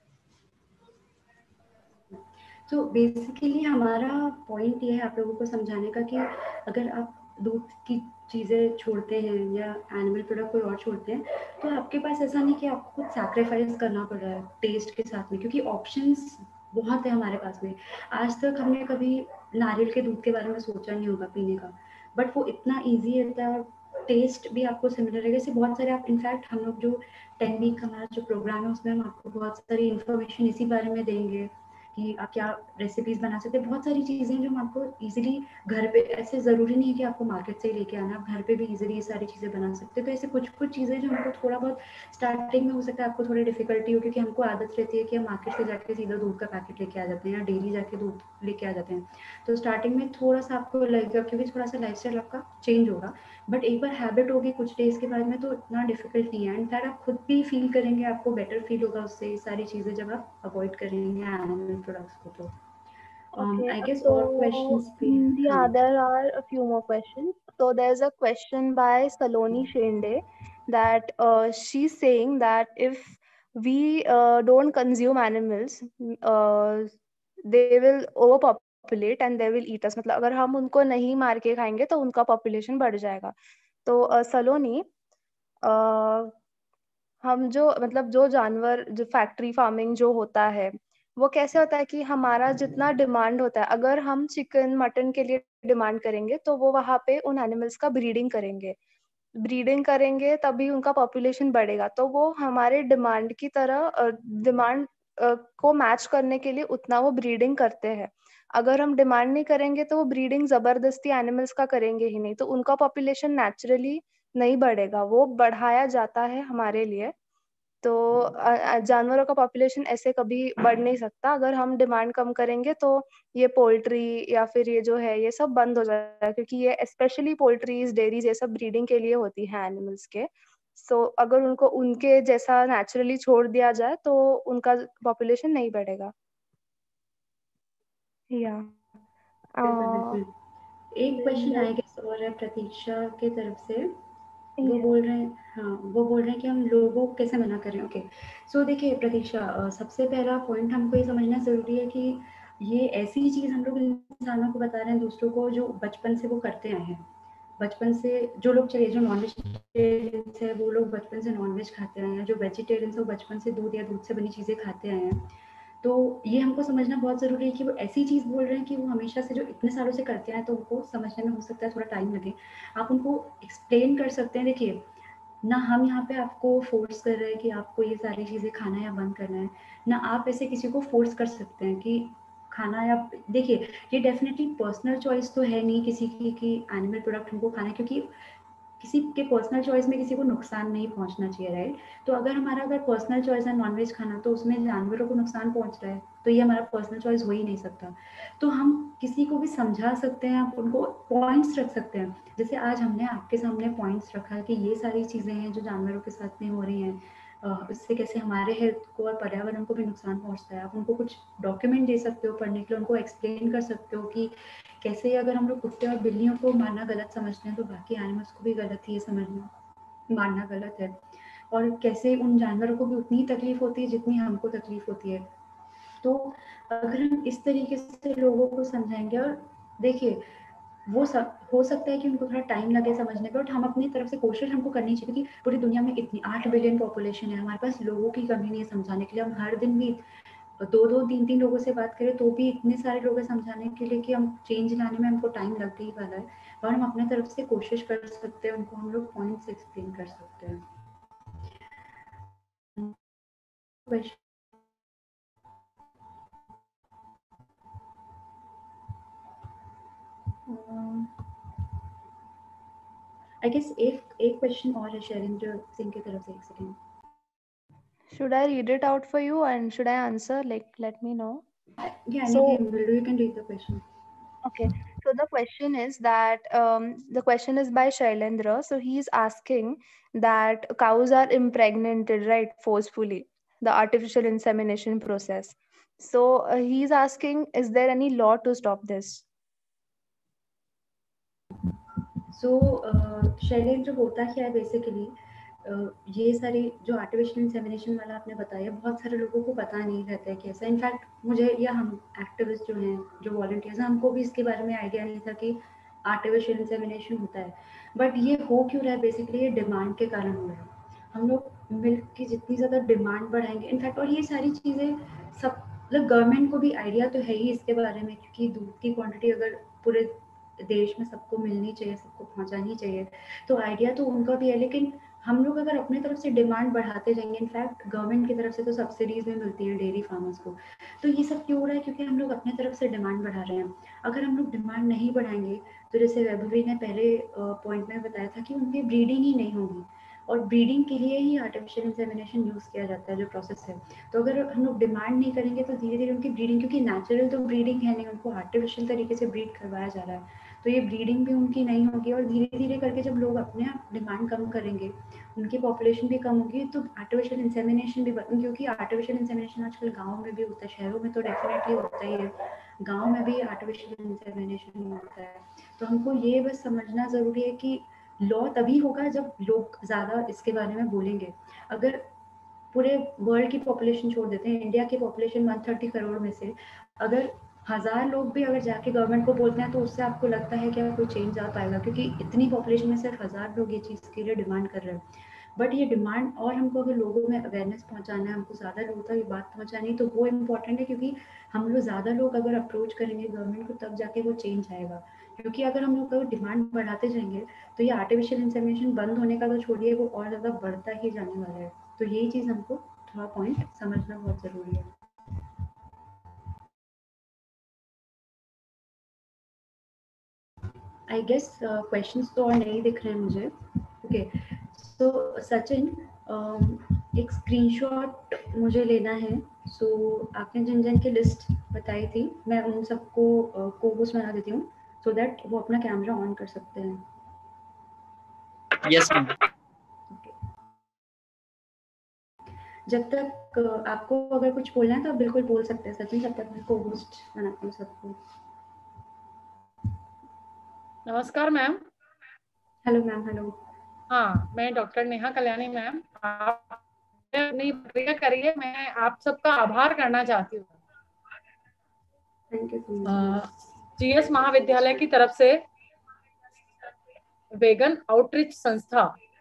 A: तो बेसिकली हमारा पॉइंट ये है आप लोगों को समझाने का कि अगर आप दूध की चीज़ें छोड़ते हैं या एनिमल प्रोडक्ट कोई और छोड़ते हैं, तो आपके पास ऐसा नहीं कि आपको कुछ सैक्रिफाइस करना पड़ रहा है टेस्ट के साथ में, क्योंकि ऑप्शंस बहुत है हमारे पास में। आज तक हमने कभी नारियल के दूध के बारे में सोचा नहीं होगा पीने का, बट वो इतना ईजी रहता है और टेस्ट भी आपको सिमिलर रहेगा। ऐसे बहुत सारे आप, इनफैक्ट हम लोग जो 10 वीक हमारा जो प्रोग्राम है उसमें हम आपको बहुत सारी इन्फॉर्मेशन इसी बारे में देंगे कि आप क्या रेसिपीज बना सकते हैं। बहुत सारी चीज़ें जो हम आपको इजीली घर पे, ऐसे ज़रूरी नहीं है कि आपको मार्केट से ही लेके आना, आप घर पे भी इजीली ये सारी चीज़ें बना सकते हैं। तो ऐसे कुछ कुछ चीज़ें जो हमको थोड़ा बहुत स्टार्टिंग में हो सकता है आपको थोड़ी डिफिकल्टी हो, क्योंकि हमको आदत रहती है कि हम मार्केट से जाके सीधा दूध का पैकेट लेके आ जाते हैं या डेयरी जाके दूध लेके आ जाते हैं। तो स्टार्टिंग में थोड़ा सा आपको लगेगा क्योंकि थोड़ा सा लाइफ आपका चेंज होगा, बट एक बार हैबिट होगी कुछ डेज के बाद में तो इतना डिफिकल्ट नहीं है। इनफैक्ट आप खुद भी फील करेंगे, आपको बेटर फील होगा उससे, ये सारी चीज़ें जब आप अवॉइड करेंगे एनिमल प्रोडक्ट्स को। तो
D: okay,
A: आई गेस और
D: so
A: क्वेश्चंस भी। हाँ,
D: there are a few more questions. So there's a question by Saloni Shende that she's saying that if we don't consume animals, they will overpopulate and they will eat us. मतलब अगर हम उनको नहीं मार के खाएंगे तो उनका पॉपुलेशन बढ़ जाएगा। तो सलोनी, हम जो मतलब जो जानवर, जो फैक्ट्री फार्मिंग जो होता है, वो कैसे होता है कि हमारा जितना डिमांड होता है, अगर हम चिकन मटन के लिए डिमांड करेंगे तो वो वहाँ पे उन एनिमल्स का ब्रीडिंग करेंगे तभी उनका पॉपुलेशन बढ़ेगा। तो वो हमारे डिमांड की तरह डिमांड को मैच करने के लिए उतना वो ब्रीडिंग करते हैं। अगर हम डिमांड नहीं करेंगे तो वो ब्रीडिंग जबरदस्ती एनिमल्स का करेंगे ही नहीं, तो उनका पॉपुलेशन नेचुरली नहीं बढ़ेगा, वो बढ़ाया जाता है हमारे लिए। तो जानवरों का पॉपुलेशन ऐसे कभी बढ़ नहीं सकता। अगर हम डिमांड कम करेंगे तो ये पोल्ट्री या फिर ये जो है ये सब बंद हो जाएगा, क्योंकि ये स्पेशली पोल्ट्रीज, डेयरीज, ये सब ब्रीडिंग के लिए होती है एनिमल्स के। सो अगर उनको उनके जैसा नेचुरली छोड़ दिया जाए तो उनका पॉपुलेशन नहीं बढ़ेगा। या
A: बिल्कुल बिल्कुल। एक क्वेश्चन आई गेस और है प्रतीक्षा की तरफ से। वो बोल रहे हैं, हाँ वो बोल रहे हैं कि हम लोगों को कैसे मना करें। ओके, सो देखिए प्रतीक्षा, सबसे पहला पॉइंट हमको ये समझना ज़रूरी है कि ये ऐसी चीज़ हम लोग इंसानों को बता रहे हैं, दूसरों को, जो बचपन से वो करते आए हैं। बचपन से जो लोग, चलिए जो नॉन वेजिटेरियंस है वो लोग बचपन से नॉन वेज खाते आए हैं, जो वेजिटेरियंस है वो बचपन से दूध या दूध से बनी चीज़ें खाते आए हैं। तो ये हमको समझना बहुत ज़रूरी है कि वो ऐसी चीज़ बोल रहे हैं कि वो हमेशा से जो इतने सालों से करते हैं, तो उनको समझने में हो सकता है थोड़ा टाइम लगे। आप उनको एक्सप्लेन कर सकते हैं। देखिए, ना हम यहाँ पे आपको फोर्स कर रहे हैं कि आपको ये सारी चीज़ें खाना या बंद करना है, ना आप ऐसे किसी को फोर्स कर सकते हैं कि खाना या देखिए ये डेफिनेटली पर्सनल चॉइस तो है नहीं किसी की कि एनिमल प्रोडक्ट हमको खाना है, क्योंकि किसी के पर्सनल चॉइस में किसी को नुकसान नहीं पहुंचना चाहिए, राइट? तो अगर पर्सनल चॉइस है नॉनवेज खाना, तो उसमें जानवरों को नुकसान पहुंच रहा है, तो ये हमारा पर्सनल चॉइस हो ही नहीं सकता। तो हम किसी को भी समझा सकते हैं, आप उनको पॉइंट्स रख सकते हैं, जैसे आज हमने आपके सामने पॉइंट्स रखा कि ये सारी चीज़ें हैं जो जानवरों के साथ में हो रही हैं, इससे कैसे हमारे हेल्थ को और पर्यावरण को भी नुकसान पहुंचता है। आप उनको कुछ डॉक्यूमेंट दे सकते हो पढ़ने के लिए, उनको एक्सप्लेन कर सकते हो कि कैसे अगर हम लोग कुत्ते और बिल्लियों को मारना गलत समझते हैं, तो बाकी एनिमल्स को भी गलत ही ये समझना मारना गलत है, और कैसे उन जानवरों को भी उतनी तकलीफ होती है जितनी हमको तकलीफ होती है। तो अगर हम इस तरीके से लोगों को समझाएंगे, और देखिए वो सब हो सकता है कि उनको थोड़ा टाइम लगे समझने पे, बट हम अपनी तरफ से कोशिश हमको करनी चाहिए, क्योंकि पूरी दुनिया में इतनी 8 बिलियन पॉपुलेशन है, हमारे पास लोगों की कमी नहीं है समझाने के लिए। हम हर दिन भी 2-2, 3-3 लोगों से बात करें तो भी इतने सारे लोग हैं समझाने के लिए कि हम चेंज लाने में हमको टाइम लग ही वाला है, और हम अपने तरफ से कोशिश कर सकते हैं, उनको हम लोग पॉइंट्स एक्सप्लेन कर सकते हैं। आई गेस एक क्वेश्चन और है शैलेंद्र सिंह की तरफ से, एक second.
D: Should I read it out for you and should I answer? Like, let me know.
A: Yeah,
D: So,
A: anything, you can read the question.
D: okay. So the question is that the question is by Shailendra. So he's asking that cows are impregnated, right, forcefully, the artificial insemination process. So he's asking, is there any law to stop this?
A: So Shailendra, होता क्या है basically, ये सारी जो artificial insemination वाला आपने बताया, बहुत सारे लोगों को पता नहीं रहता है कैसा। इनफैक्ट मुझे या हम एक्टिविस्ट जो हैं, जो वॉलंटियर्स हैं, हमको भी इसके बारे में आइडिया नहीं था कि आर्टिफिशियल इंसेमिनेशन होता है। बट ये हो क्यों रहा है, बेसिकली ये डिमांड के कारण हो रहा है। हम लोग मिल्क की जितनी ज़्यादा डिमांड बढ़ाएंगे, इनफैक्ट, और ये सारी चीज़ें सब मतलब गवर्नमेंट को भी आइडिया तो है ही इसके बारे में, क्योंकि दूध की क्वांटिटी अगर पूरे देश में सबको मिलनी चाहिए, सबको पहुंचानी चाहिए, तो आइडिया तो उनका भी है। लेकिन हम लोग अगर अपनी तरफ से डिमांड बढ़ाते जाएंगे, इनफैक्ट गवर्नमेंट की तरफ से तो सब्सिडीज भी मिलती है डेयरी फार्मर्स को, तो ये सब क्यों हो रहा है, क्योंकि हम लोग अपनी तरफ से डिमांड बढ़ा रहे हैं। अगर हम लोग डिमांड नहीं बढ़ाएंगे, तो जैसे वैभवी ने पहले पॉइंट में बताया था कि उनकी ब्रीडिंग ही नहीं होगी, और ब्रीडिंग के लिए ही आर्टिफिशियल इंसेमिनेशन यूज़ किया जाता है जो प्रोसेस है। तो अगर हम लोग डिमांड नहीं करेंगे, तो धीरे धीरे उनकी ब्रीडिंग, क्योंकि नेचुरल तो ब्रीडिंग है नहीं, उनको आर्टिफिशियल तरीके से ब्रीड करवाया जा रहा है, तो ये ब्रीडिंग भी उनकी नहीं होगी। और धीरे धीरे करके जब लोग अपने आप डिमांड कम करेंगे, उनकी पॉपुलेशन भी कम होगी, तो आर्टिफिशियल इंसेमिनेशन भी क्योंकि आर्टिफिशियल इंसेमिनेशन आजकल गाँव में भी होता है, शहरों में तो डेफिनेटली होता ही है, गाँव में भी आर्टिफिशियल इंसेमिनेशन होता है। तो हमको ये बस समझना ज़रूरी है कि लॉ तभी होगा जब लोग ज़्यादा इसके बारे में बोलेंगे। अगर पूरे वर्ल्ड की पॉपुलेशन छोड़ देते हैं, इंडिया की पॉपुलेशन 130 करोड़ में से अगर 1000 लोग भी अगर जाके गवर्नमेंट को बोलते हैं, तो उससे आपको लगता है क्या कोई चेंज आ पाएगा? क्योंकि इतनी पॉपुलेशन में सिर्फ 1000 लोग ये चीज़ के लिए डिमांड कर रहे हैं। बट ये डिमांड, और हमको अगर लोगों में अवेयरनेस पहुंचाना है, हमको ज़्यादा लोगों तक ये बात पहुंचानी है, तो वो इम्पोर्टेंट है, क्योंकि हम लोग ज़्यादा लोग अगर अप्रोच करेंगे गवर्नमेंट को, तब जाके वो चेंज आएगा। क्योंकि अगर हम लोग अगर डिमांड बढ़ाते जाएंगे, तो ये आर्टिफिशियल इंसेमिनेशन बंद होने का तो छोड़िए, वो और ज़्यादा बढ़ता ही जाने वाला है। तो यही चीज़ हमको थोड़ा पॉइंट समझना बहुत ज़रूरी है। आई गेस क्वेश्चंस तो और नहीं दिख रहे हैं मुझे। ओके, सो सचिन, एक स्क्रीनशॉट मुझे लेना है। सो आपने जिन जिन की लिस्ट बताई थी, मैं उन सबको को होस्ट बना देती हूँ, सो दैट वो अपना कैमरा ऑन कर सकते हैं।
E: Yes ma'am.
A: जब तक आपको अगर कुछ बोलना है तो आप बिल्कुल बोल सकते हैं सचिन, जब तक मैं को होस्ट बनाती हूँ सबको।
F: नमस्कार मैम।
A: Hello ma'am. हेलो।
F: हाँ, मैं डॉक्टर नेहा कल्याणी मैम। आप अपनी प्रक्रिया करिए, मैं आप सबका आभार करना चाहती हूँ।
A: Thank you so much.
F: GS महाविद्यालय की तरफ से वेगन आउटरीच संस्था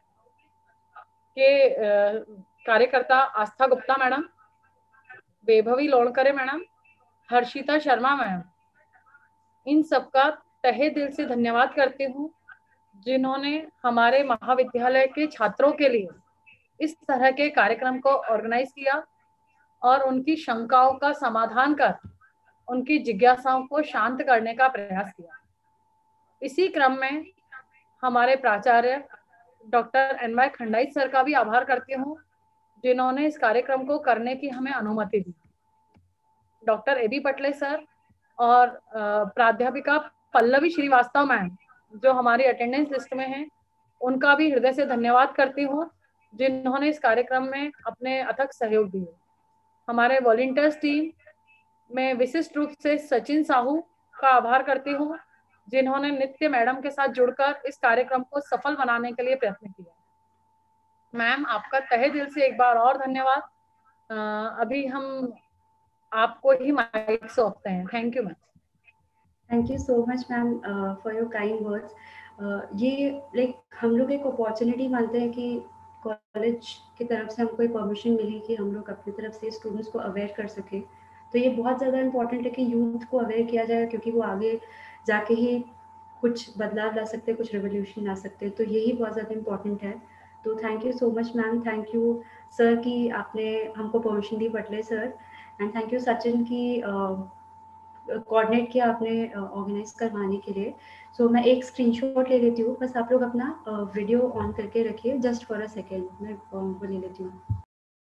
F: के कार्यकर्ता Astha Gupta madam, Vaibhavi Lonkare madam, Harshita Sharma ma'am, इन सबका तहे दिल से धन्यवाद करती हूँ जिन्होंने हमारे महाविद्यालय के छात्रों के लिए इस तरह के कार्यक्रम को ऑर्गेनाइज किया और उनकी शंकाओं का समाधान कर उनकी जिज्ञासाओं को शांत करने का प्रयास किया। इसी क्रम में हमारे प्राचार्य डॉक्टर NY खंडाई सर का भी आभार करती हूँ, जिन्होंने इस कार्यक्रम को करने की हमें अनुमति दी। डॉक्टर AB पटले सर और प्राध्यापिका पल्लवी श्रीवास्तव मैम, जो हमारी अटेंडेंस लिस्ट में हैं, उनका भी हृदय से धन्यवाद करती हूँ, जिन्होंने इस कार्यक्रम में अपने अथक सहयोग दिए। हमारे वॉलंटियर्स टीम में विशिष्ट रूप से सचिन साहू का आभार करती हूँ, जिन्होंने नित्य मैडम के साथ जुड़कर इस कार्यक्रम को सफल बनाने के लिए प्रयत्न किया। मैम, आपका तहे दिल से एक बार और धन्यवाद। अभी हम आपको ही माइक सौंपते हैं। Thank you ma'am.
A: Thank you so much ma'am for your kind words. ये हम लोग एक अपॉर्चुनिटी मानते हैं कि कॉलेज की तरफ से हमको एक परमिशन मिली कि हम लोग अपनी तरफ से स्टूडेंट्स को अवेयर कर सके। तो ये बहुत ज़्यादा इम्पोर्टेंट है कि यूथ को अवेयर किया जाए, क्योंकि वो आगे जाके ही कुछ बदलाव ला सकते हैं, कुछ रेवोल्यूशन ला सकते हैं। तो यही बहुत ज़्यादा इम्पोर्टेंट है। तो thank you so much ma'am, thank you sir कि आपने हमको परमिशन दी, Patle sir, and thank you Sachin की कोऑर्डिनेट किया आपने ऑर्गेनाइज करवाने के लिए। सो मैं एक स्क्रीनशॉट ले लेती हूँ, बस आप लोग अपना वीडियो ऑन करके रखिए जस्ट फॉर अ सेकेंड। मैं वो ले लेती हूँ।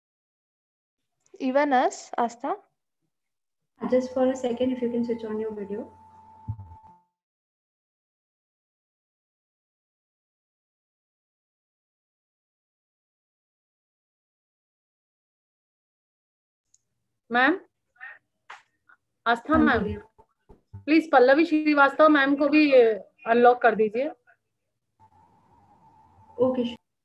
D: Even us Astha,
A: just for a second if you can switch on your video.
F: Ma'am, Astha
A: हाँ,
F: मैम,
A: बोलिए।
F: प्लीज पल्लवी श्रीवास्तव मैम को भी अनलॉक कर दीजिए।
A: ओके।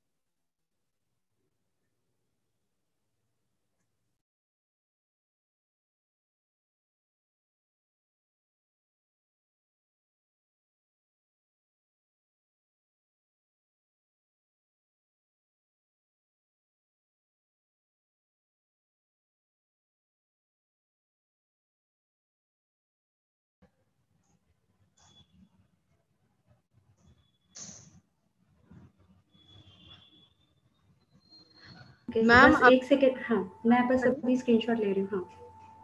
G: मैम
A: बस एक सेकेंड। हाँ, मैं बस अभी स्क्रीनशॉट ले रही हूँ। हाँ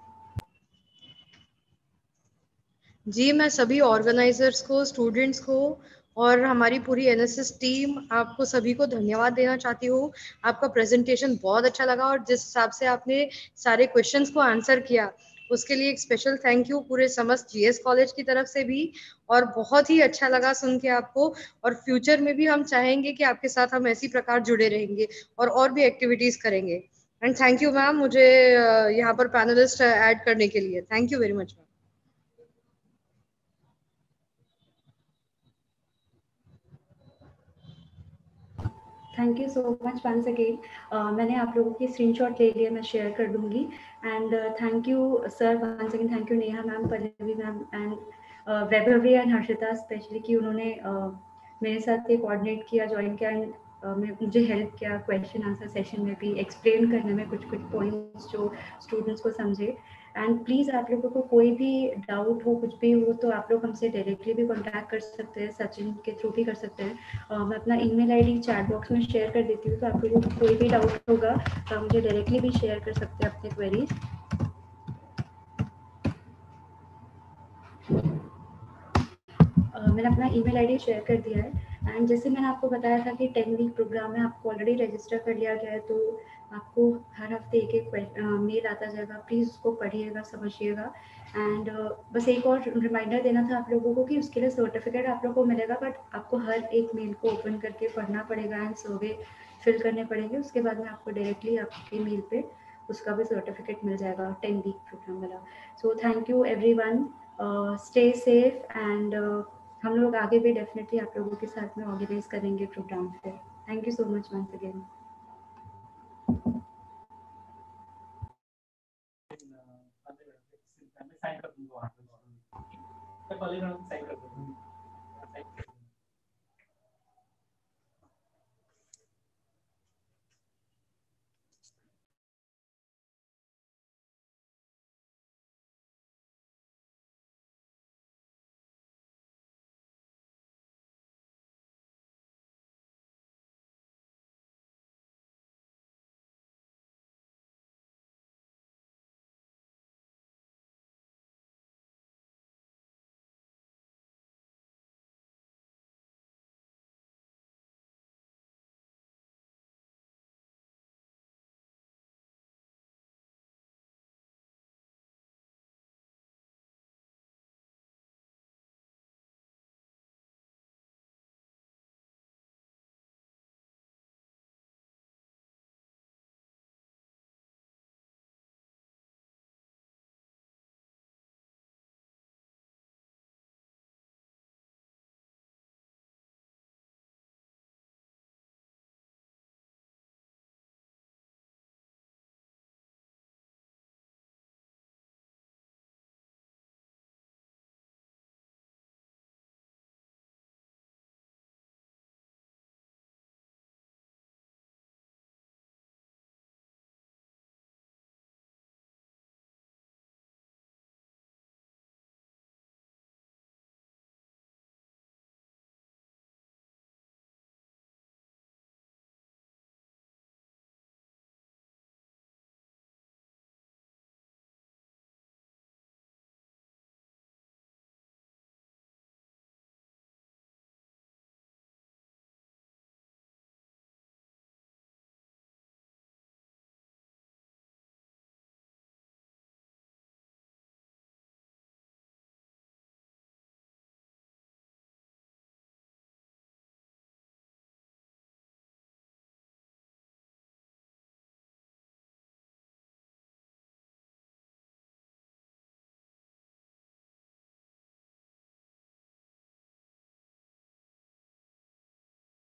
G: जी, मैं सभी ऑर्गेनाइजर्स को, स्टूडेंट्स को और हमारी पूरी NSS टीम, आपको सभी को धन्यवाद देना चाहती हूँ। आपका प्रेजेंटेशन बहुत अच्छा लगा और जिस हिसाब से आपने सारे क्वेश्चंस को आंसर किया, उसके लिए एक स्पेशल थैंक यू पूरे समस्त GS कॉलेज की तरफ से भी। और बहुत ही अच्छा लगा सुन के आपको, और फ्यूचर में भी हम चाहेंगे कि आपके साथ हम इसी प्रकार जुड़े रहेंगे और भी एक्टिविटीज करेंगे। एंड थैंक यू मैम, मुझे यहाँ पर पैनलिस्ट ऐड करने के लिए। Thank you very much ma'am.
A: Thank you so much once again. मैंने आप लोगों की स्क्रीनशॉट ले लिया, मैं शेयर कर दूंगी। And thank you sir once again, thank you Neha ma'am, Pallavi ma'am and Vaibhavi and Harshita specially कि उन्होंने मेरे साथ ये कोऑर्डिनेट किया, ज्वाइन किया एंड मुझे हेल्प किया क्वेश्चन आंसर सेशन में भी एक्सप्लेन करने में कुछ पॉइंट्स जो स्टूडेंट्स को समझे। एंड प्लीज़ आप लोगों को कोई भी डाउट हो, कुछ भी हो, तो आप लोग हमसे डायरेक्टली भी कॉन्टैक्ट कर सकते हैं, सचिन के थ्रू भी कर सकते हैं। मैं अपना ईमेल आईडी चैट बॉक्स में शेयर कर देती हूँ, तो आप लोगों को कोई भी डाउट होगा तो आप मुझे डायरेक्टली भी शेयर कर सकते हैं अपने क्वेरीज। मैंने अपना ईमेल आईडी शेयर कर दिया है। एंड जैसे मैंने आपको बताया था कि 10 वीक प्रोग्राम है, आपको ऑलरेडी रजिस्टर कर लिया गया है, तो आपको हर हफ्ते एक मेल आता जाएगा, प्लीज़ उसको पढ़िएगा, समझिएगा। एंड बस एक और रिमाइंडर देना था आप लोगों को कि उसके लिए सर्टिफिकेट आप लोगों को मिलेगा, बट आपको हर एक मेल को ओपन करके पढ़ना पड़ेगा एंड सर्वे फिल करने पड़ेंगे। उसके बाद में आपको डायरेक्टली आपके मेल पे उसका भी सर्टिफिकेट मिल जाएगा 10 वीक प्रोग्राम वाला। So thank you everyone, stay safe and हम लोग आगे भी डेफिनेटली आप लोगों के साथ में ऑर्गेनाइज करेंगे प्रोग्राम को। Thank you so much once again.